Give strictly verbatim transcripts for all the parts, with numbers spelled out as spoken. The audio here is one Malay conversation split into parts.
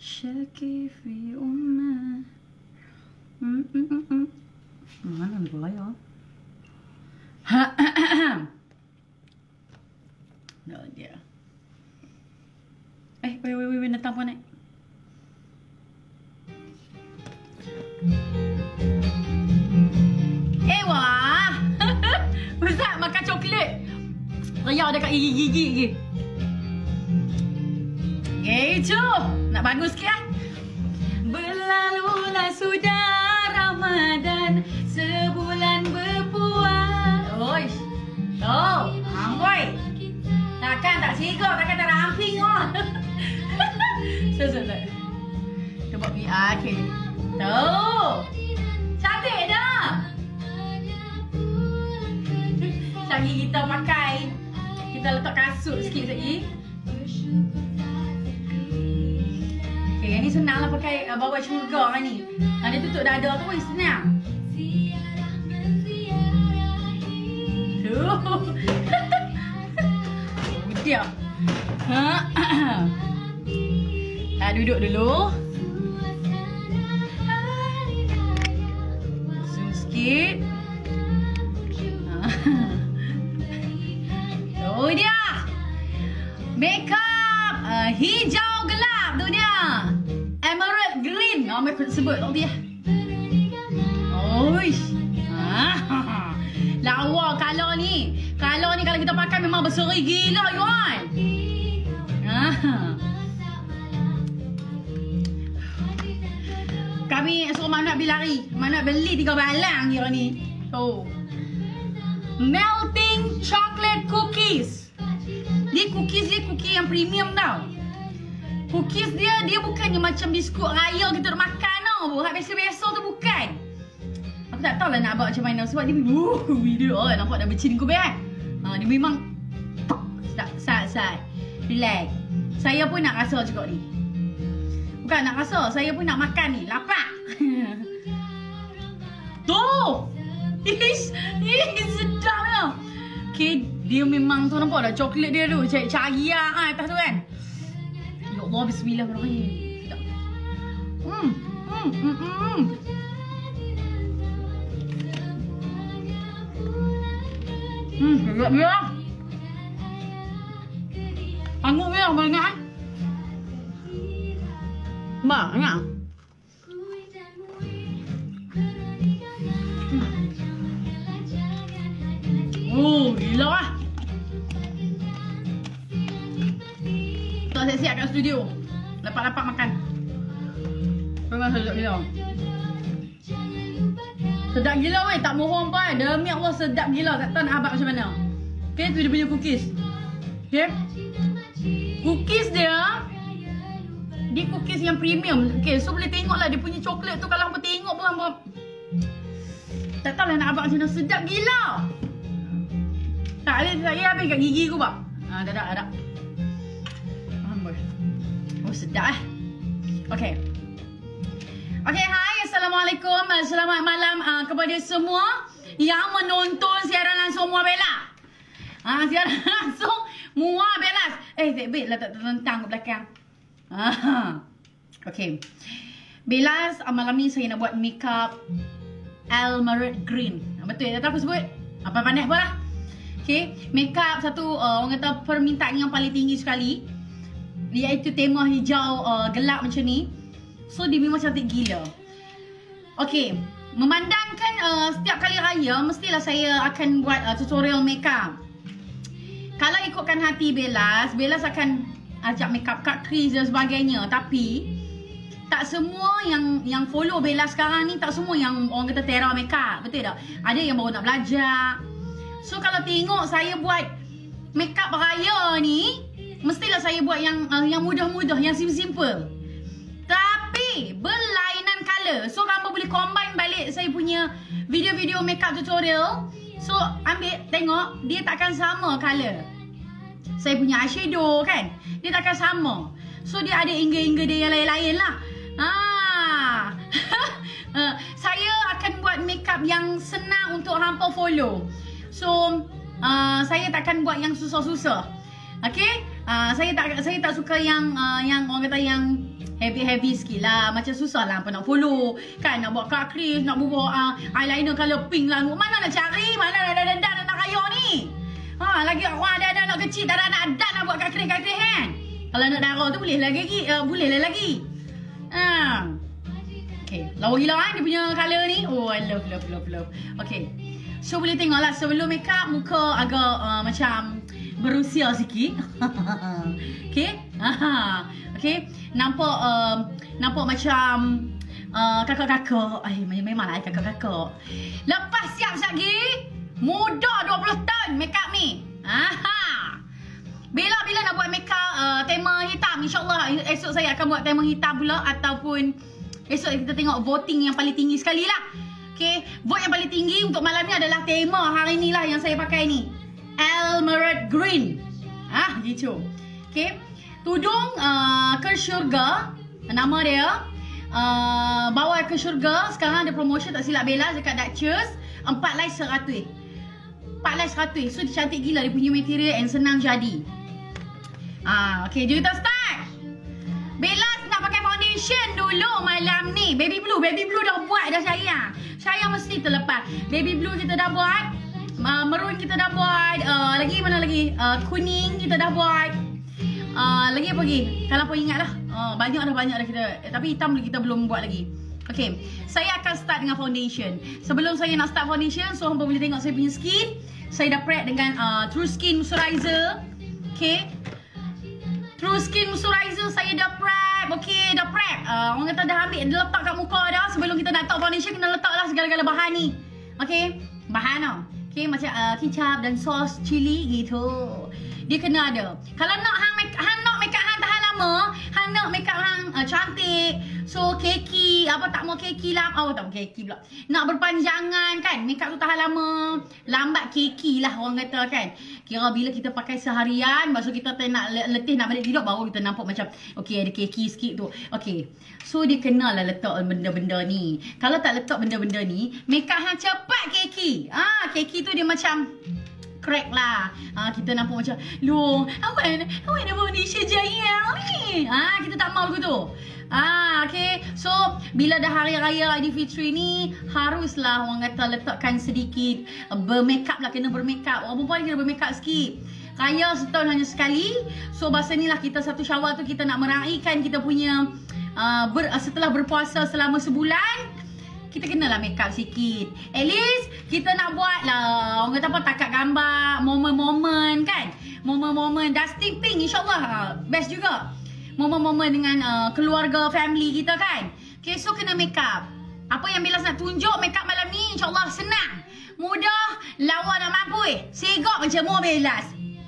شكي في أمه. Mana ni pula ya? No dia. Eh, wait, wait, wait, datang pun naik. Eh, wah. Ustaz makan coklat. Raya dekat gigi-gigi lagi. Gitu. Nak bagus sikit lah. Berlalulah sudah Ramadan, sebulan berpuas. Oish. Oh, amboi. Takkan tak sigap, takkan tak ramping oh. So, so, so. Kita buat V R, okay. Tuh. Cantik dah. Lagi kita pakai, kita letak kasut sikit lagi. Okay, yang ni senang lah pakai uh, bawa syurga kan ni. Ha, dia tutup dada tu pun senang. Tuh. Dia. Ha. Ha, duduk dulu. Zoom sikit. Tu dia. Makeup uh, hijau gelap tu dia. Emerald green. Oh, mereka sebut tak dia. Oish. Ah. Lawa kalau ni. Kalau ni kalau kita pakai memang berseri gila Yuan. Ah. Kami suruh Mak Nak beli lari. Mak Nak beli tiga balang kira ni. Oh. Melting chocolate cookies. Dia cookies dia cookie yang premium tau. Cookies dia dia bukannya macam biskut raya kita nak makan tau. Hak biasa-biasa tu bukan. Aku tak tahu lah nak buat macam mana sebab dia uh, video oh, nampak dah bercinggu kan. Ha, dia memang sat-sat. Relax. Saya pun nak rasa juga ni. Bukan nak rasa, saya pun nak makan ni. Lapar. Tu. Ish, ish, sedap lah. Okay, dia memang tu nampak dah coklat dia tu. Cari caria ah, atas tu kan. Ya Allah, bismillahirrahmanirrahim. Hmm, hmm, hmm, hmm. Hmm, sedap dia. Anggur dia, banyak kan? Banyak. Oh, gila lah. Tak siap-siap kat studio. Lepak-lepak makan. Memang sedap gila. Sedap gila weh, tak mohon pun. Demi Allah sedap gila. Tak tahu nak abang macam mana. Okay, tu dia punya cookies. Okay. Cookies dia, dia cookies yang premium. Okay, so boleh tengok lah dia punya coklat tu. Kalau hampa tengok pun hampa tak tahu lah nak abang macam mana. Sedap gila. Tak ada, saya habis kat gigi aku pak. Ha, dah dah, dah. Amboi. Oh, sedap eh. Okay. Okay, hai. Assalamualaikum. Selamat malam uh, kepada semua yang menonton siaran langsung Muar Bella. Ha, siaran langsung Muar Bella. Eh, baik lah tak terlentang ke belakang. Ha. Okay. Bella, malam ni saya nak buat makeup Emerald Green. Betul ya? Tak apa sebut? Apa pandai apa lah? Okay, makeup satu uh, orang kata permintaan yang paling tinggi sekali, iaitu tema hijau uh, gelap macam ni. So dia memang cantik gila. Okay, memandangkan uh, setiap kali raya mestilah saya akan buat uh, tutorial makeup. Kalau ikutkan hati Bellas, Bellas akan ajak makeup cut crease dan sebagainya. Tapi tak semua yang yang follow Bellas sekarang ni, tak semua yang orang kata Tera makeup, betul tak? Ada yang baru nak belajar. So kalau tengok saya buat makeup raya ni, mestilah saya buat yang uh, yang mudah-mudah, yang simple-simple. Tapi berlainan color. So kamu boleh combine balik saya punya video-video makeup tutorial. So ambil tengok, dia takkan sama color. Saya punya eyeshadow kan, dia takkan sama. So dia ada ingger-ingger dia yang lain-lain lah. Ah. uh, saya akan buat makeup yang senang untuk hampa follow. So uh, saya takkan buat yang susah-susah. Okay, uh, saya tak saya tak suka yang uh, yang orang kata yang heavy-heavy sikit lah. Macam susah lah apa nak follow. Kan nak buat cut crease, nak buat uh, eyeliner colour pink lah. Mana nak cari? Mana nak dandan nak kaya ni? Ha, lagi orang ada ada nak kecil, dah nak ada nak buat cut crease, cut crease kan? Kalau nak darah tu boleh lagi, uh, boleh lah lagi. Ha. Okay, lawa gila kan dia punya colour ni. Oh, I love, love, love, love. Okay. So boleh tengok lah sebelum make up muka agak uh, macam berusia sikit. Okay. Okay. Nampak uh, nampak macam uh, kakak-kakak. Ay, memanglah kakak-kakak. Lepas siap sekejap lagi, muda dua puluh tahun make up ni. Aha. Bila-bila nak buat make up uh, tema hitam, insyaAllah esok saya akan buat tema hitam pula. Ataupun esok kita tengok voting yang paling tinggi sekali lah. Okay, vote yang paling tinggi untuk malam ni adalah tema hari ni lah yang saya pakai ni, Emerald Green. Ah, gitu. Okay, tudung uh, ke syurga, nama dia uh, bawa ke syurga. Sekarang ada promotion tak silap Bella dekat Duchess, empat lais seratus. empat lais seratus. So dia cantik gila, dia punya material and senang jadi. Ah, okay, jom kita start. Bella nak pakai foundation dulu malam ni. Baby blue, baby blue dah buat dah sayang. Sayang mesti terlepas. Baby blue kita dah buat. Uh, maroon kita dah buat. Uh, lagi mana lagi? Uh, kuning kita dah buat. Uh, lagi apa lagi? Kalau apa ingat lah. Uh, banyak dah, banyak dah kita. Eh, tapi hitam kita belum buat lagi. Okay, saya akan start dengan foundation. Sebelum saya nak start foundation, so hampa boleh tengok saya punya skin. Saya dah prep dengan uh, True Skin Moisturizer. Okay, True Skin Moisturizer saya dah prep. Okay, dah prep. uh, Orang kata dah ambil, dah letak kat muka dah. Sebelum kita nak letak foundation, kena letaklah segala-gala bahan ni. Okay, bahan tau. Okay, macam uh, kicap dan sos cili gitu. Dia kena ada. Kalau nak hang make, hang nak make up hang tahan lama, hang nak make up hang uh, cantik, so keki, apa tak mau keki lah, oh tak mau keki pula. Nak berpanjangan kan, make up tu tahan lama, lambat keki lah orang kata kan. Kira bila kita pakai seharian, maksud kita nak letih nak balik tidur, baru kita nampak macam okey ada keki sikit tu. Okey, so dia kenalah letak benda-benda ni. Kalau tak letak benda-benda ni, make up hang cepat keki. Ah, keki tu dia macam crack lah. Ah, kita nampak macam, loh, awak awak ada foundation jaya ni. Ah, kita tak mau begitu tu. Ah, okay. So, bila dah hari raya Aidilfitri ni, haruslah orang kata letakkan sedikit uh, bermakeup lah, kena bermakeup. Orang perempuan kena bermakeup sikit. Raya setahun hanya sekali. So, bahasa ni lah kita satu Syawal tu kita nak meraihkan kita punya uh, ber, uh, setelah berpuasa selama sebulan, kita kenalah make up sikit. At least kita nak buat lah, orang kata apa, takat gambar, momen-momen kan. Momen-momen dusting pink, insyaAllah best juga. Momen-momen dengan uh, keluarga, family kita kan. Okay, so kena make up. Apa yang Bella nak tunjuk make up malam ni, insyaAllah senang, mudah, lawa nak mampu eh. Segak macam mau Bella.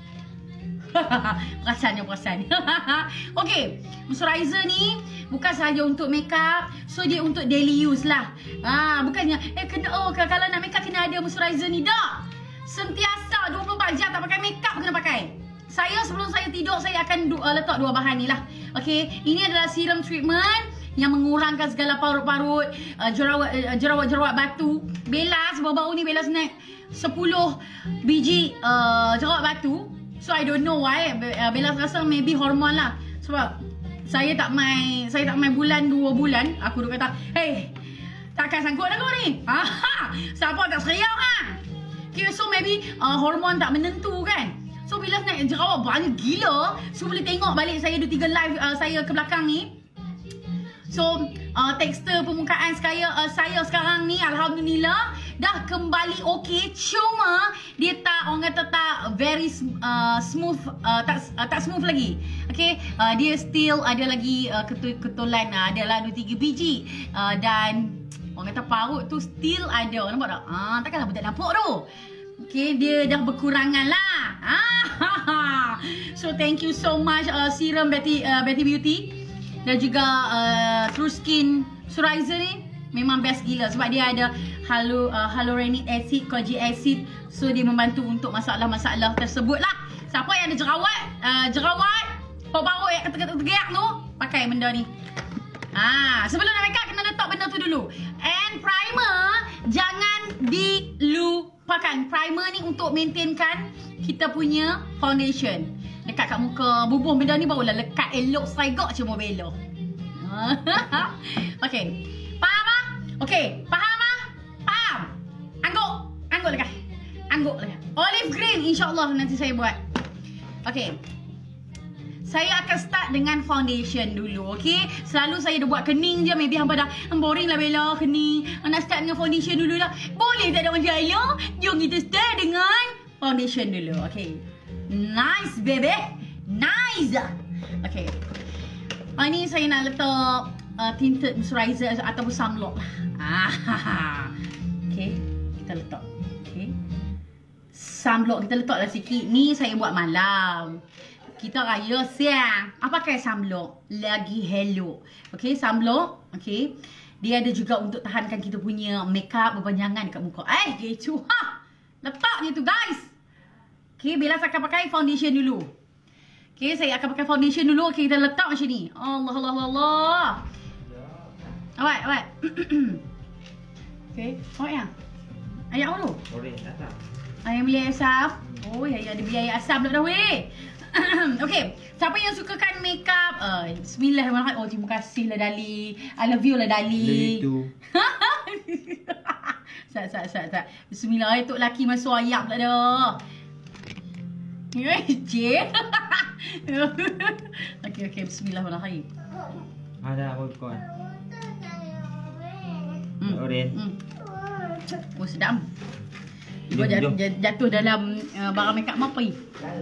Perasannya perasan. Okay, moisturizer ni bukan sahaja untuk make up, so dia untuk daily use lah. Ah, bukannya eh kena, oh kalau nak make up kena ada moisturizer ni. Tak, sentiasa dua puluh empat jam tak pakai make up kena pakai. Saya sebelum saya tidur saya akan uh, letak dua bahan ni lah. Okay, ini adalah serum treatment yang mengurangkan segala parut-parut, uh, jerawat uh, jerawat-jerawat batu. Bella sebab baru ni Bella snack sepuluh biji uh, jerawat batu. So I don't know why. Bella rasa maybe hormon lah. Sebab saya tak main, saya tak main bulan dua bulan. Aku duk kata, hey, takkan sanggup dah kau ni. Aha, siapa tak seriau ha? Okay, so maybe uh, hormon tak menentu kan. So bila naik jerawat banyak gila, so boleh tengok balik saya dua tiga live uh, saya ke belakang ni. So uh, tekstur permukaan saya, uh, saya sekarang ni alhamdulillah dah kembali okey. Cuma dia tak, orang kata tak very uh, smooth, uh, tak uh, tak smooth lagi. Okay, uh, dia still ada lagi uh, ketul-ketulan, uh, adalah dua tiga biji uh, dan orang kata parut tu still ada. Nampak tak? Ah, takkanlah budak nampak tu. Okay, dia dah berkurangan lah. Ah, so thank you so much uh, serum Betty uh, Betty Beauty dan juga uh, True Skin Moisturizer ni memang best gila sebab dia ada halo, uh, hyaluronic acid, kojic acid. So dia membantu untuk masalah-masalah tersebut lah. Siapa yang ada jerawat, uh, jerawat, parut-parut yang ketegak-tegak tu, pakai benda ni. Ah, sebelum nak make up kena letak benda tu dulu. And primer jangan dilupakan. Primer ni untuk maintainkan kita punya foundation. Dekat kat muka, bubuh benda ni barulah lekat elok seragak cuma Bella. Okey. Faham ah? Okey, faham ah? Faham. Angguk, angguk dekat. Angguk dekat. Olive green insya-Allah nanti saya buat. Okey. Saya akan start dengan foundation dulu, okey? Selalu saya dah buat kening je, maybe hampa dah boring lah Bella kening. Nak start dengan foundation dulu lah. Boleh tak ada masalah? Jom kita start dengan foundation dulu, okey? Nice baby. Nice. Okey. Ah, ni saya nak letak uh, tinted moisturizer ataupun sunblock lah. Ah. Okey, kita letak. Okey. Sunblock kita letaklah sikit. Ni saya buat malam. Kita raya siang. Apa pakai sunblock? Lagi hello. Okey, sunblock. Okey. Dia ada juga untuk tahankan kita punya makeup berpanjangan dekat muka. Eh, gitu. Ha. Letak je tu, guys. Okey, Bella akan pakai foundation dulu. Okey, saya akan pakai foundation dulu. Okey, kita letak macam ni. Allah, Allah, Allah. Awak, awak. Okey, awak yang. Ayat apa tu? Oren, datang. Ayam beli asam. Oh, ya, ada biaya asam dah dah weh. Okey, siapa yang sukakan makeup? Uh, Bismillahirrahmanirrahim. Oh, terima kasih lah Dali. I love you lah Dali. Itu. Sat, sat, sat, sat. Bismillah, tok laki masuk ayam tak ada. Cik. Okey, okey. Bismillahirrahmanirrahim. Ada apa kau? Hmm. Oren. Hmm. Oh, sedap. Jom, Jom, jatuh, jom. jatuh dalam uh, barang makeup mapai.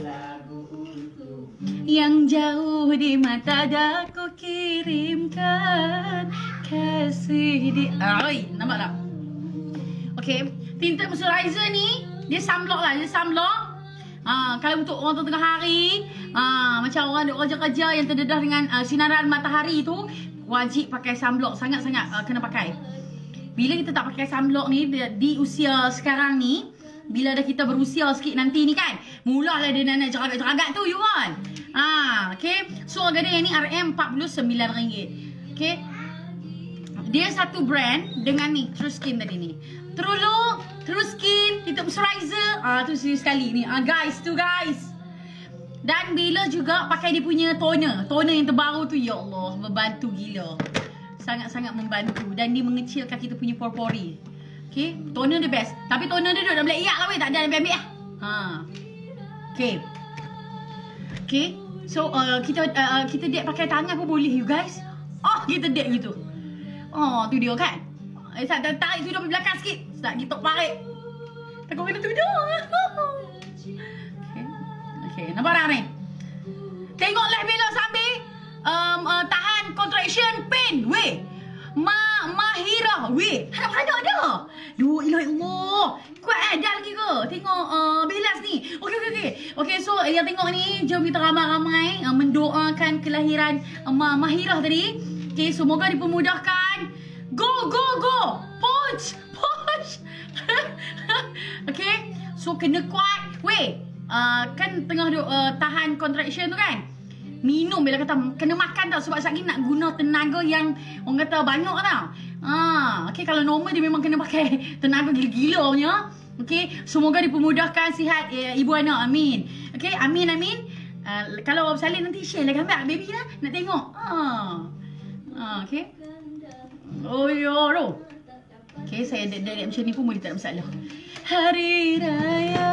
Yang jauh di mata dah ku kirimkan kasih di... Ay, nampak tak? Okay, tinted moisturizer ni dia sunblock lah, dia sunblock. Ha, kalau untuk orang tengah hari, ha, macam orang duk kerja-kerja yang terdedah dengan uh, sinaran matahari tu, wajib pakai sunblock, sangat-sangat uh, kena pakai. Bila kita tak pakai sunblock ni di, di usia sekarang ni, bila dah kita berusia sikit nanti ni kan, mulalah dia nak jeragat-jeragat tu you kan. Ha, okay. So harga dia ni R M empat puluh sembilan ringgit. Okay. Dia satu brand dengan ni True Skin tadi ni. True Look, True Skin, tinted moisturizer. Ah tu sekali ni. Ah guys, tu guys. Dan bila juga pakai dia punya toner, toner yang terbaru tu, ya Allah, membantu gila. Sangat-sangat membantu dan dia mengecilkan kita punya pori-pori. Okay, toner dia best. Tapi toner dia duduk dalam black yak lah weh, tak ada ambil-ambil lah. Ha. Okay. Okay. So uh, kita uh, kita dek pakai tangan pun boleh you guys. Oh, kita dek gitu. Oh, tu dia kan. Eh, tak tarik tudung pergi belakang sikit. Tak kita tarik. Takut kena tudung. Okay. Okay, nampak tak ni? Tengok live Bella sambil um, uh, tahan contraction pain. Weh. Ma Mahira. Weh, harap-harap dah. Duh, ilah Allah. Kuat eh, dah lagi ke? Tengok uh, Bellas ni. Okey, okey, okey. Okey, so yang tengok ni, jom kita ramai-ramai uh, mendoakan kelahiran uh, Ma Mahira tadi. Okey, semoga dipermudahkan. Go, go, go. Punch, punch. Okey, so kena kuat. Weh, uh, kan tengah duk uh, tahan contraction tu kan? Minum bila kata kena makan tau sebab sekali nak guna tenaga yang orang kata banyak tau. Ha, okey, kalau normal dia memang kena pakai tenaga gila-gila punya. Okey, semoga dipermudahkan sihat eh, ibu anak. Amin. Okey, amin amin. Uh, kalau bersalin nanti share lah gambar baby lah nak tengok. Ha. Ha, okey. Oh ya tu. Okey, saya dek-dek macam ni pun boleh, tak ada masalah. Hari raya,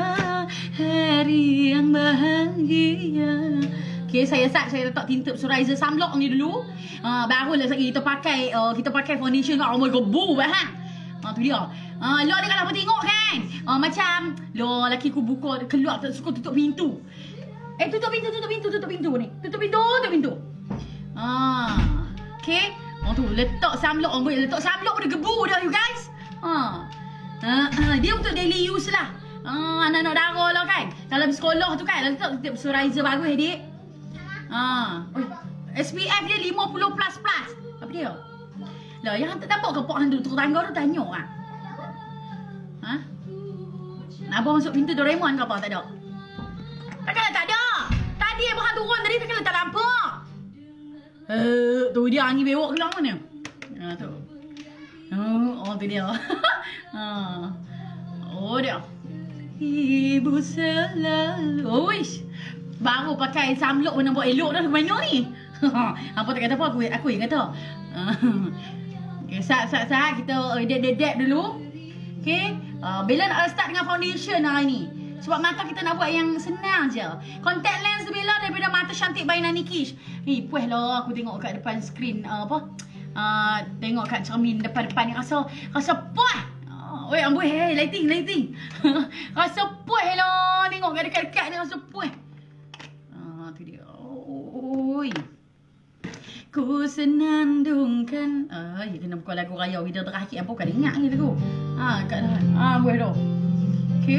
hari yang bahagia. Okay, saya start, saya letak tinted moisturizer sunblock ni dulu. Uh, barulah lagi kita pakai uh, kita pakai foundation kat. Oh my god, boo bah. Ha, tu dia. Ah, uh, lo ni kalau apa tengok kan. Uh, macam lo laki ku buka keluar tak suka tutup pintu. Eh tutup pintu, tutup pintu, tutup pintu ni. Tutup pintu, tutup pintu. Ah, uh, okey. Oh tu letak sunblock, oh boleh letak sunblock pada gebu dah you guys. Ha. Uh, uh, dia untuk daily use lah. Ah, uh, anak-anak darah lah kan. Kalau sekolah tu kan letak tinted moisturizer bagus dik. Ha. Oi, S P F dia lima puluh plus plus. Apa dia? Lah, yang tak nampak ke pok hantu turun tangga tu tanya ah. Ha? Abang masuk pintu Doraemon ke apa? Tak ada. Takkanlah tak ada. Tadi abang turun tadi takkanlah tak nampak. Eh, tu dia angin bewok keluar mana? Ha tu. Oh, oh tu dia. Ha. Oh dia. Ibu selalu. Oish. Baru pakai sunblock pun nampak elok dah ke mana ni? Hampa tak kata apa, aku aku yang kata. Okay, sat-sat-sat kita dab-dab dulu. Okay, uh, Bella nak start dengan foundation hari ni. Sebab mata kita nak buat yang senang je. Contact lens Bella daripada Mata Cantik by Nani Kish. Ni puas lah aku tengok kat depan skrin uh, apa? Uh, tengok kat cermin depan-depan ni rasa rasa puas. Uh, oi amboi, hey, lighting lighting. Rasa puas lah tengok kat dekat-dekat ni rasa puas. Ah uh, tu dia. Oi. Ku senandungkan. Ah, ya kena buka lagu raya Vida Terakhir apa bukan ingat ni lagu. Ha, kat dah. Ah, buat dah. Okey.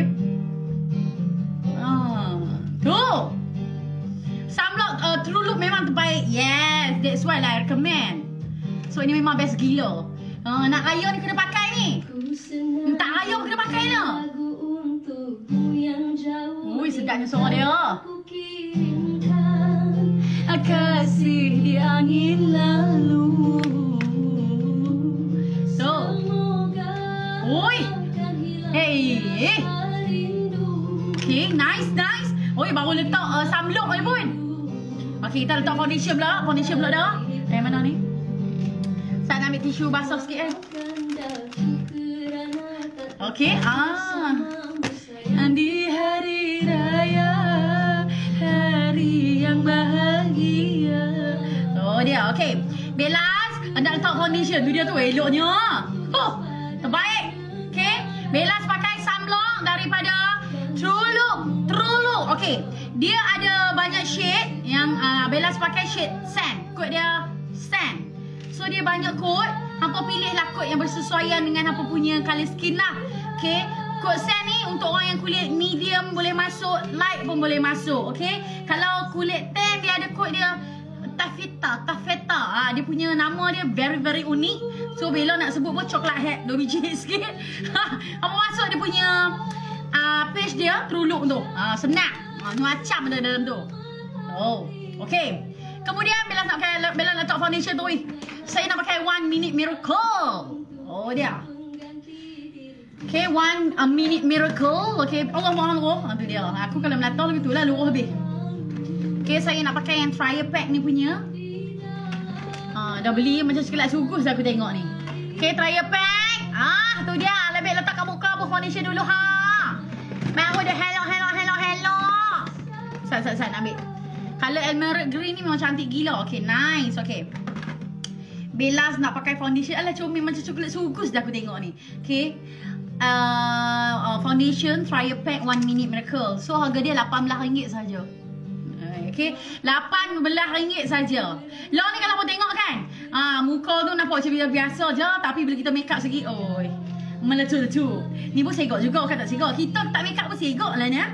Ah, tu. Sunblock uh, True Look memang terbaik. Yes, that's why lah I recommend. So ini memang best gila. Uh, nak raya ni kena pakai ni. Tak raya pun kena pakai ni. Ui, sedapnya suara dia. Kasih di angin lalu. So, oi, hey, okay, nice, nice. Oi, baru letak uh, sunblock ni pun. Okay, kita letak foundation pula, foundation pula dah. Eh, mana ni? Saya nak ambil tisu basah sikit eh. Okay, ah, di hari raya, hari yang bahagia. Oh dia, okay. Bellas, nak letak foundation tu dia tu eloknya. Huh, terbaik. Okay, Bellas pakai sunblock daripada True Look. True Look, okay. Dia ada banyak shade yang uh, Bellas pakai shade sand. Kod dia sand. So dia banyak kod. Hampa pilihlah kod yang bersesuaian dengan hampa punya colour skin lah. Okay. Kod sand ni untuk orang yang kulit medium boleh masuk, light pun boleh masuk, okay? Kalau kulit tan dia ada kod dia Taffeta, Taffeta. Ah, dia punya nama dia very very unik. So Bella nak sebut pun coklat hat dua biji sikit. Apa masuk dia punya uh, page dia True Look tu. Ah, senang. Ah, macam ada dalam tu. Oh, okay. Kemudian Bella nak pakai Bella nak letak foundation tu. Saya nak pakai One Minute Miracle. Oh dia. Okay, One a Minute Miracle. Okay, Allah Allah. Ah, tu dia. Aku kalau melatar begitu lah, luruh habis. Okay, saya nak pakai yang trial pack ni punya. Ah, dah beli macam sekelat sugus aku tengok ni. Okay, trial pack. Ah, tu dia. Lebih letak kat muka apa foundation dulu ha. Baru dah hello hello hello hello. Sat sat sat nak ambil. Color emerald green ni memang cantik gila. Okay, nice. Okay. Bellas nak pakai foundation. Alah, comel macam coklat sugus dah aku tengok ni. Okay. Uh, uh, foundation trial pack One Minute Miracle. So harga dia lapan belas ringgit saja. Okay, lapan belas ringgit saja. Long ni kalau kau tengok kan, ah, muka tu nampak macam biasa je, tapi bila kita make up sikit, oi, meletup-letup. Ni pun segok juga, kan tak segok. Kita tak make up pun segok lah ni.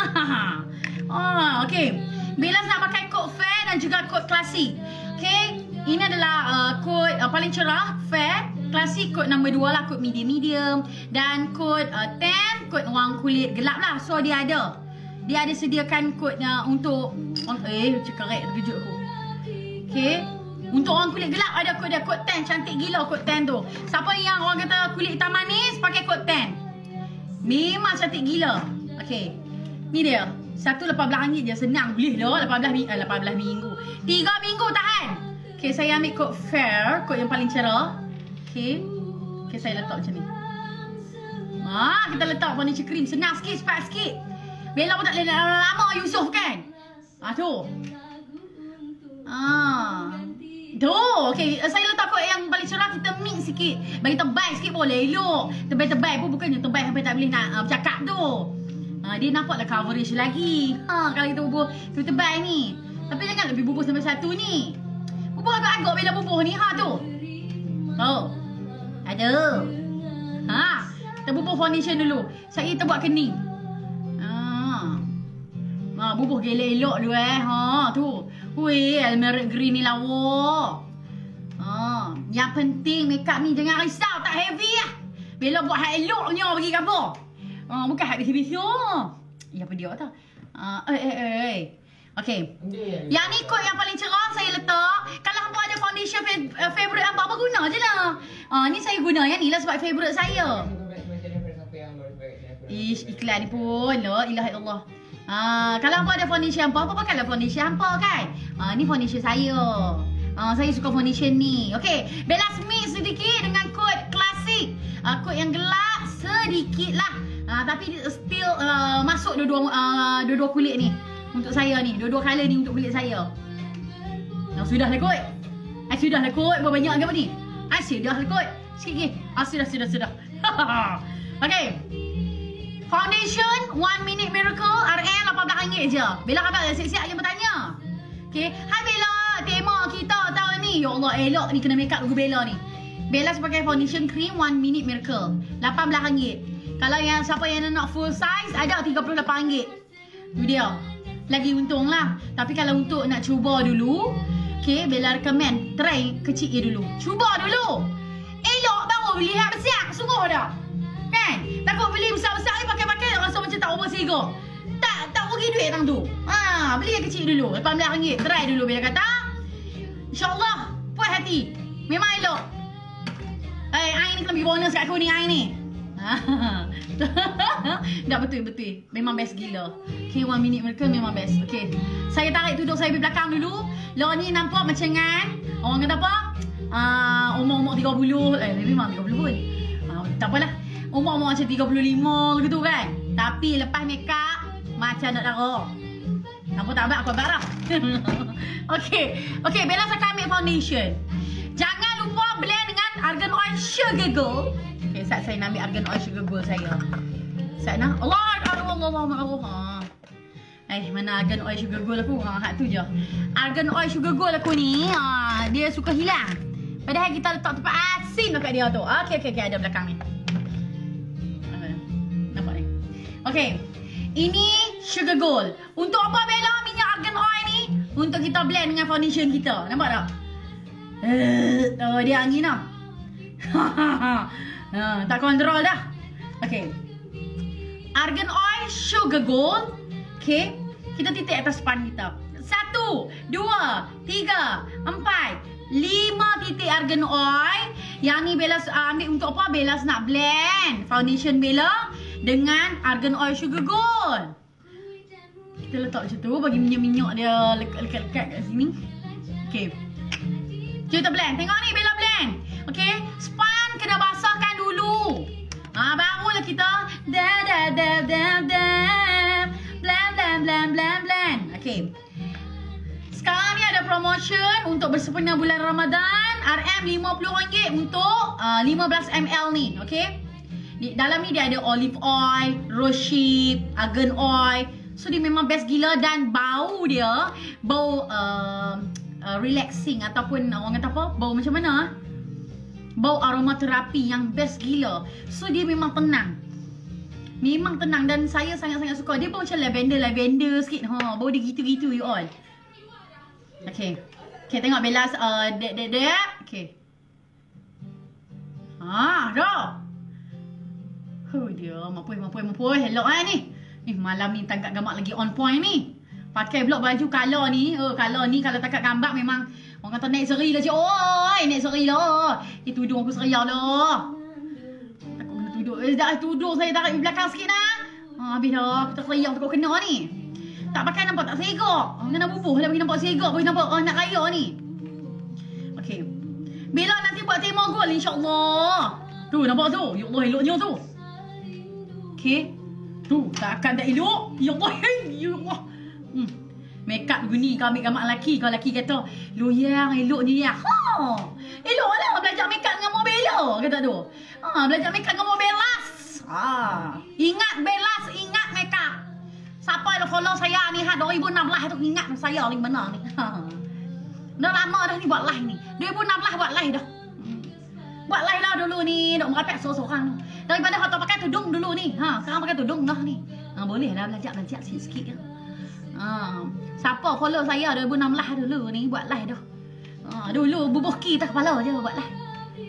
Ah, okay. Bellas nak pakai kod fair dan juga kod klasik. Okay, ini adalah uh, kod uh, paling cerah, fair. Klasik kod nombor dua lah, kod medium-medium. Dan kod uh, tan, kod orang kulit gelap lah. So dia ada. Dia ada sediakan kodnya untuk eh cekerek terkejut aku. Okay. Untuk orang kulit gelap ada kod dia, kod tan. Cantik gila kod tan tu. Siapa yang orang kata kulit hitam manis pakai kod tan. Memang cantik gila. Okay. Ni dia. Satu lapan belas ringgit je, senang boleh lah. lapan belas, eh, lapan belas minggu. tiga minggu tahan. Okay, saya ambil kod fair, kod yang paling cerah. Okay. Okay, saya letak macam ni. Ah, kita letak foundation cream. Senang sikit, cepat sikit. Bella pun tak boleh lama-lama Yusof kan. Ah tu. Ah. Tu. Okay, saya letak kod yang paling cerah, kita mix sikit. Bagi tebal sikit boleh elok. Tebal-tebal pun bukannya tebal sampai tak boleh nak uh, bercakap tu. Ah, dia nampaklah coverage lagi. Ha, kalau kita bubuh tebal ni. Tapi jangan lebih bubuh sampai satu ni. Bubuh agak-agak Bella bubuh ni. Ha tu. Oh. Ada. Ha. Kita bubuh foundation dulu. Saya kita buat kening. Ha, bubuh gelek-elok dulu eh. Ha, tu. Weh, emerald green ni lawa. Ha, yang penting makeup ni jangan risau, tak heavy lah. Bella buat hak eloknya bagi kamu. Ha, bukan hak biasa-biasa. Ya, apa dia tu? Ha, eh, eh, eh, eh. Okay. Yang ni kod yang paling cerah saya letak. Kalau hampa ada foundation favorite hampa, apa guna je lah. Ha, ni saya guna yang ni lah sebab favorite saya. Ish, iklan ni pun. La ilaha illallah. Ah, kalau hampa ada foundation hampa, apa pakailah foundation hampa kan? Uh, ni foundation saya. Uh, saya suka foundation ni. Okay, Bella mix sedikit dengan kod klasik. Uh, kod yang gelap sedikit lah. Uh, tapi still uh, masuk dua-dua uh, dua-dua kulit ni. Untuk saya ni, dua-dua colour ni untuk kulit saya. Oh, sudah lah kot. Ah, sudah lah kot. Berapa banyak ke apa ni? Ah, sudah lah kot. Sikit lagi. Ah, sudah, sudah, sudah. Okay. Foundation One Minute Miracle R M lapan belas ringgit je. Bella kabar siap-siap je bertanya. Okay. Hai Bella, tema kita tahun ni. Ya Allah, elok ni kena make up lagu Bella ni. Bella sebagai foundation cream One Minute Miracle lapan belas ringgit. Kalau yang siapa yang nak full size ada tiga puluh lapan ringgit. Tu dia. Lagi untung lah. Tapi kalau untuk nak cuba dulu, okay, Bella recommend try kecil je dulu. Cuba dulu. Elok baru beli yang besar. Sungguh dah. Kan? Takut beli besar-besar ni pakai-pakai rasa macam tak over sega. Tak, tak rugi duit tang tu. Ha, beli yang kecil dulu. lapan belas ringgit. Try dulu Bella kata. InsyaAllah puas hati. Memang elok. Eh, Ain ni kena bagi bonus kat aku ni, Ain ni. Dah betul-betul. Memang best gila. Okay, one minute mereka memang best. Okay, saya tarik tudung saya di belakang dulu. Lawan ni nampak macam kan orang kata apa? Uh, umur-umur tiga puluh. Eh, memang tiga puluh pun. Uh, tak apalah. Umur-umur macam tiga puluh lima gitu kan. Tapi lepas make up macam nak darah. Nampak tak abang? Aku barah. Okay. Okay, Bella akan ambil foundation. Jangan lupa blend dengan Argan Oil Sugar Gold. Okay, saat saya nak ambil Argan Oil Sugar Gold saya. Saat nak Allah Allah Allah Allah Allah. Eh, mana Argan Oil Sugar Gold aku? Ha, hak tu je. Argan Oil Sugar Gold aku ni, ha, dia suka hilang. Padahal kita letak tempat asin dekat dia tu. Okey, okey, okey, ada belakang ni. Nampak ni. Okey. Ini Sugar Gold. Untuk apa Bella minyak Argan Oil ni? Untuk kita blend dengan foundation kita. Nampak tak? Eh, oh, dia angin dah. Ha, tak kontrol dah. Okey. Argan Oil Sugar Gold. Okey. Kita titik atas pan kita. Satu, dua, tiga, empat, lima titik Argan Oil. Yang ni Bella uh, ambil untuk apa? Bella nak blend foundation Bella dengan Argan Oil Sugar Gold. Kita letak macam tu. Bagi minyak-minyak dia lekat-lekat kat sini. Okey. Kita blend. Tengok ni Bella blend. Okey. Span kena basahkan dulu. Ah, ha, barulah kita da da da da da blend blend blend blend blend. Okey. Sekarang ni ada promotion untuk bersempena bulan Ramadan. R M lima puluh ringgit untuk uh, lima belas mililiter ni. Okey. Di dalam ni dia ada olive oil, rosehip, argan oil. So dia memang best gila dan bau dia bau uh, uh, relaxing ataupun orang kata apa? Bau macam mana? Bau aromaterapi yang best gila. So dia memang tenang. Memang tenang dan saya sangat-sangat suka. Dia bau macam lavender-lavender sikit. Ha, bau dia gitu-gitu you all. Okay. Okay, tengok Bella uh, dek dek dek. Okay. Ha, dah. Oh dia, mampui mampui mampui. Hello ah ni. Ni malam ni tangkap gambar lagi on point ni. Pakai blok baju color ni. Oh, color ni kalau tangkap gambar memang orang kata naik seri lah cik. Oi, naik seri lah. Ni tudung aku seriau lah. Takut kena tudung. Eh, dah tudung saya tarik di belakang sikit dah. Ha, habis dah. Aku tak seriau takut kena ni. Tak pakai nampak tak segak. Kena bubuh lah bagi nampak segak. Bagi nampak orang nak raya ni. Okay. Bella nanti buat tema gold insyaAllah. Tu nampak tu. Ya Allah eloknya tu. Okay. Tu takkan tak elok. Ya Allah. Ya Allah. Hmm. Make up gini kau ambil gambar lelaki. Kalau lelaki kata loyang elok ni ya. Ha. Elok lah belajar make up dengan Bella. Kata tu. Ha, belajar make up dengan Bellas. Ha. Ingat Bellas, ingat make up. Siapa yang follow saya ni ha dua ribu enam belas tu ingat saya ni benar ni. Ha. Dah lama dah ni buat live ni. dua ribu enam belas buat live dah. Buat live lah dulu ni. Duk merapek seorang-seorang. Daripada hot pakai tudung dulu ni. Ha, sekarang pakai tudung dah ni. Ha, boleh lah belajar-belajar sikit-sikit. Ha, siapa follow saya dua ribu enam belas dulu ni buat live dah. Ha, dulu bubuh ki tak kepala je buat live.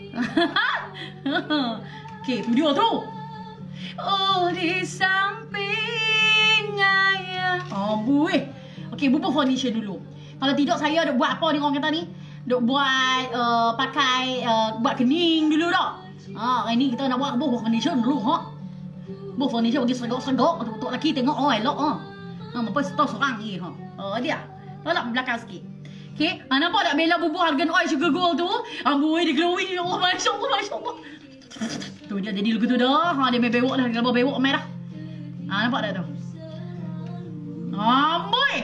Okey, tu dia tu. Oh, di samping ayah. Oh, buih. Okey, bubuh foundation dulu. Kalau tidak saya duk buat apa ni orang kata ni? Duk buat uh, pakai uh, buat kening dulu dah. Ha, hari ni kita nak buat bubuh foundation dulu ha. Bubuh foundation bagi segak-segak untuk lelaki tengok oh elok ah. Ha, apa stop seorang ni ha. Oh dia. Tolak belakang sikit. Okay, ha, nampak tak Bella bubuh argan oil sugar gold tu? Amboi, dia glowing. Ya Allah, Masya Allah, Masya Allah. Tu dia jadi lugu tu dah. Ha, dia bewok dah, gambar bewok merah. Ha, nampak tak tu? Amboi.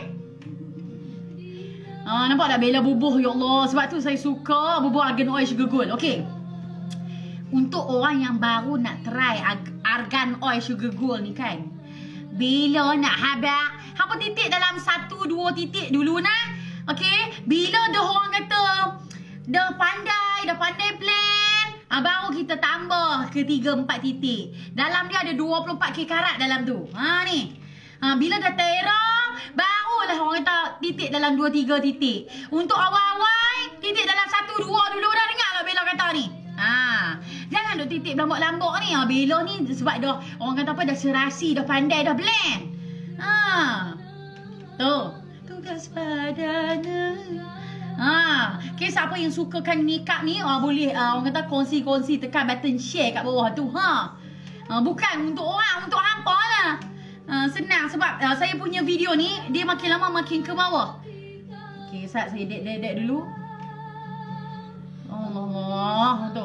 Ha, nampak tak Bella bubuh, ya Allah. Sebab tu saya suka bubuh argan oil sugar gold. Okay. Untuk orang yang baru nak try argan oil sugar gold ni kan, bila nak habak, hampa titik dalam satu dua titik dulu nah. Okay, bila dah orang kata dah pandai, dah pandai plan, ha, baru kita tambah ke tiga empat titik. Dalam dia ada dua puluh empat K karat dalam tu. Ha ni. Ha, bila dah terang, barulah orang kata titik dalam dua tiga titik. Untuk awal-awal, titik dalam satu dua dulu dah, dengar tak Bella kata ni? Ha, jangan duk titik lambok-lambok ni. Ha, Bella ni sebab dah orang kata apa, dah serasi, dah pandai, dah blend. Ha. Tu, tugas padanya. Ha, okay, siapa yang sukakan makeup ni, ah, boleh ah, orang kata kongsi-kongsi, tekan button share kat bawah tu. Ha. Ha, bukan untuk orang, untuk hampa lah. Ha, senang sebab uh, saya punya video ni dia makin lama makin ke bawah. Okey, sat saya dek-dek dulu. Allah Allah tu.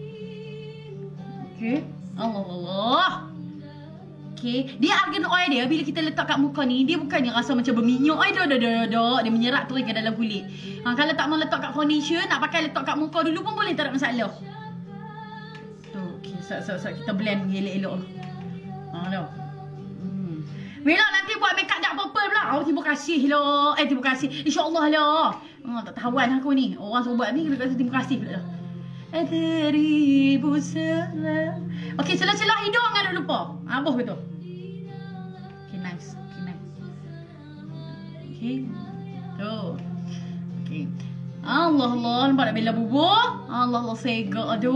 Okey, Allah Allah. Okey, dia argan oil dia bila kita letak kat muka ni, dia bukannya rasa macam berminyak. Ai dah dah dah dah dia menyerap terus ke dalam kulit. Ha, kalau tak mau letak kat foundation, nak pakai letak kat muka dulu pun boleh, tak ada masalah. Tu, okey, sat sat sat kita blend elok-elok. Ha dah. Bella nanti buat makeup dark purple pula. Oh, terima kasih lah. Eh, terima kasih. InsyaAllah lah. Oh, tak tahuan aku ni. Orang suruh buat ni, kena kata terima kasih pula. Ada ribu salam. Okay, celah-celah hidung jangan lupa. Abuh betul. Okay, nice. Okay, nice. Okay. Tu. Okay. Allah Allah. Nampak tak Bella bubuh? Allah Allah sega tu.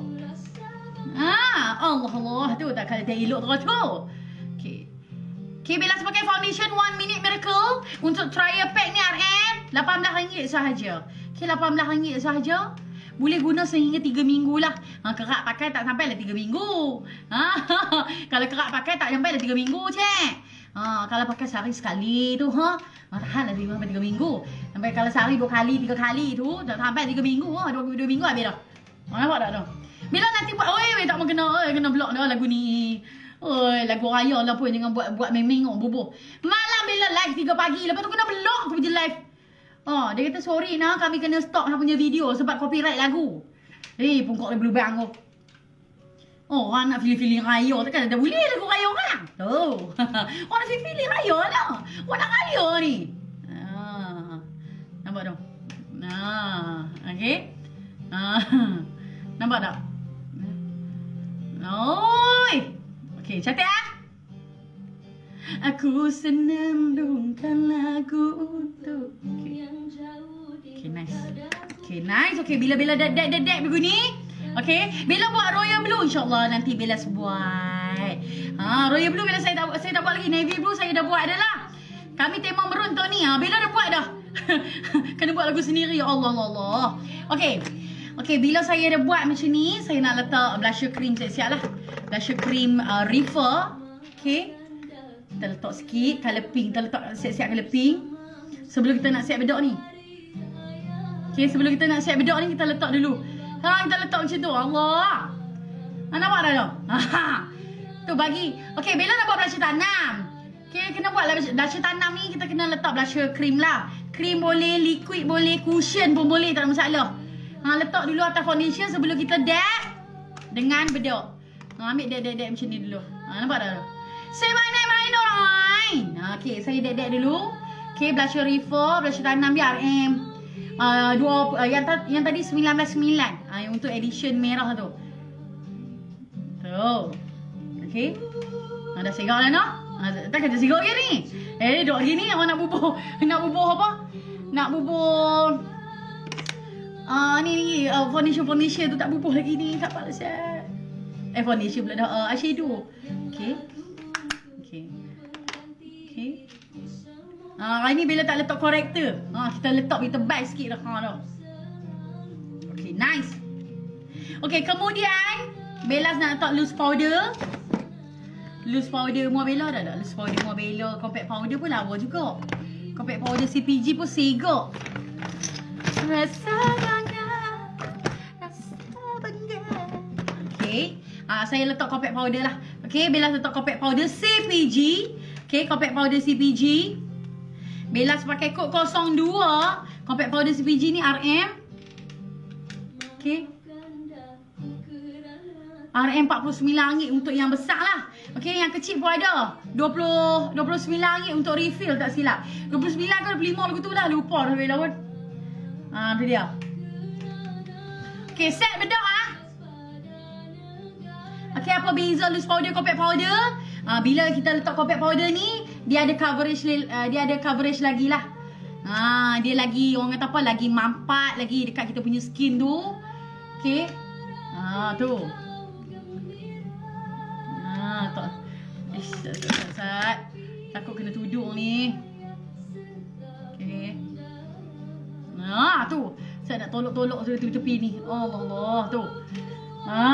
Ah, Allah Allah. Tu tak kala dia elok terus tu. Okay. Okay, Bella pakai foundation one minute miracle. Untuk trial pack ni R M lapan belas ringgit sahaja. Okay, lapan belas ringgit sahaja. Boleh guna sehingga tiga minggu lah. Ha, kerak pakai tak sampai lah tiga minggu. Ha, kalau kerak pakai tak sampai lah tiga minggu, cik. Ha, kalau pakai sehari sekali tu, ha, ha tahan lah sampai tiga minggu. Sampai kalau sehari dua kali, tiga kali tu, tak sampai tiga minggu. Ha, dua, dua minggu habis dah. Ha, nampak tak tu? Bila nanti buat, oi, tak mau kena, oi, kena block dah lagu ni. Oi, lagu raya lah pun jangan buat buat memeng bubuh. Malam bila live tiga pagi, lepas tu kena block aku punya live. Oh, dia kata sorry nah, kami kena stop hang punya video sebab copyright lagu. Eh, pungkok dia berlubang aku. Oh, orang nak feeling-feeling raya takkan ada boleh lagu raya orang. Tu. Orang nak feeling raya lah. Orang nak raya ni. Ah. Nampak tak? Nah, okey. Ah. Nampak tak? Oi. Okay, cantik ah? Aku senandungkan lagu untuk. Okay. Okay, nice. Okay, nice. Okay, bila Bella dek-dek-dek begini. Okay, Bella buat royal blue insyaAllah nanti Bella buat. Ha, royal blue Bella saya tak saya tak buat lagi. Navy blue saya dah buat dah lah. Kami tema merun tu ni. Ha, Bella dah buat dah. Kena buat lagu sendiri. Ya Allah, Allah, Allah. Okay. Okay, bila saya dah buat macam ni, saya nak letak blusher cream siap-siap lah. Blusher cream uh, Reefer. Okay. Kita letak sikit. Colour pink. Kita letak siap-siap colour pink. Sebelum kita nak siap bedak ni. Okay, sebelum kita nak siap bedak ni, kita letak dulu. Sekarang kita letak macam tu. Allah. Ha, nampak dah tu? Tu bagi. Okay, Bella nak buat blusher tanam. Okay, kena buat blusher tanam ni, kita kena letak blusher cream lah. Cream boleh, liquid boleh, cushion pun boleh, tak ada masalah. Ha, letak dulu atas foundation sebelum kita dab dengan bedak. Ha, ambil dab-dab macam ni dulu. Ha, nampak tak? Say my name, I know right. Ha, okay, saya dab-dab dulu. Okay, blusher Reefer, blusher tanam dia R M. Uh, dua, uh, yang, ta yang tadi sembilan belas sembilan. Ha, yang untuk edition merah tu. Tu. Okay. Ha, dah segak dah nak? Ha, takkan dah segak lagi ni? Eh, duk lagi ni awak nak bubuh. Nak bubuh apa? Nak bubuh. Ah, uh, ni ni uh, foundation foundation tu tak bubuh lagi ni, tak apa lah. Eh, foundation pula dah uh, eyeshadow. Okey. Okey. Okey. Ah, uh, hari ni Bella tak letak corrector. Ah, uh, kita letak kita tebal sikit dah. Ha dah. Okey, nice. Okey, kemudian Bella nak letak loose powder. Loose powder muar Bella dah dah. Loose powder muar Bella, compact powder pun lawa juga. Compact powder C P G pun segak. Rasa bangga, rasa bangga. Okay, uh, saya letak compact powder lah. Okay, Bella letak compact powder C P G. Okay, compact powder C P G. Bella pakai kod kosong dua. Compact powder C P G ni R M. Okay, R M empat puluh sembilan ringgit untuk yang besar lah. Okay, yang kecil pun ada dua puluh, dua puluh sembilan ringgit untuk refill tak silap. Dua puluh sembilan ke dua puluh lima lagu tu lah. Lupa dah Bella pun. Haa, tu dia. Okay, set bedak ah. Okay, apa beza loose powder, compact powder? Uh, bila kita letak compact powder ni, dia ada coverage uh, dia ada coverage lagi lah. Ha, dia lagi, orang kata apa, lagi mampat lagi dekat kita punya skin tu. Okay. Ha, tu. Ha, tak. Ish, sat, sat, sat. Takut kena tudung ni. Okay. Ha, tu. Saya nak tolok-tolok tepi-tepi ni. Oh, Allah, tu. Ha.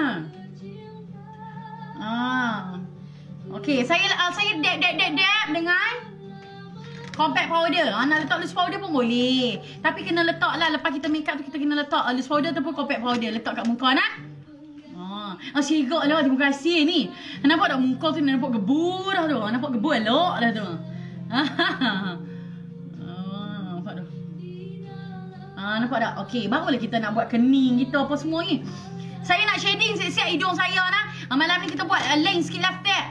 Ha. Okey, saya uh, saya dab dab dab dab dengan compact powder. Ha, nak letak loose powder pun boleh. Tapi kena letak lah lepas kita make up tu, kita kena letak uh, loose powder ataupun compact powder letak kat muka nak. Ha, ah sigak lah, terima kasih ni. Nampak tak muka tu nampak gebu dah tu. Nampak gebu elok dah tu. Ha. Ah, nampak dah. Ah, nampak tak? Okey, barulah kita nak buat kening kita apa semua ni. Saya nak shading siap-siap hidung saya nah. Ha, malam ni kita buat uh, lane sikit lah tap.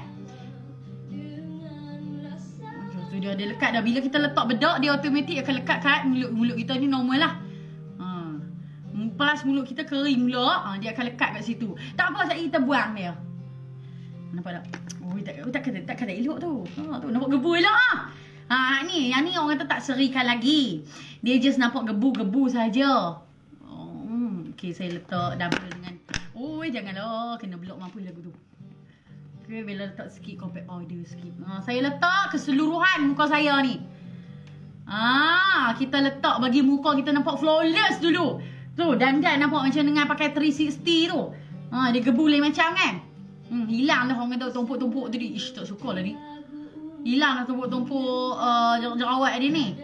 Dia ada lekat dah. Bila kita letak bedak, dia automatik akan lekat kat mulut-mulut kita ni normal lah. Ha. Plus mulut kita kering pula, ha, dia akan lekat kat situ. Tak apa, saya kita buang dia. Nampak tak? Oh, tak tak kata tak kata elok tu. Ha, tu nampak gebu elok ah. Ha, ni, yang ni orang kata tak serikan lagi. Dia just nampak gebu-gebu saja. Oh, okey, saya letak double dengan. Oi, janganlah kena blok mampu lagu tu. Okay, Bella letak sikit compact powder sikit. Ha, saya letak keseluruhan muka saya ni. Ah, ha, kita letak bagi muka kita nampak flawless dulu. Tu, dandan nampak macam dengan pakai tiga enam nol tu. Ha, dia gebu lain macam kan. Hmm, hilang dah orang kata tumpuk-tumpuk tadi. Ish, tak suka lah ni. Hilang dah tumpuk-tumpuk uh, jerawat dia ni.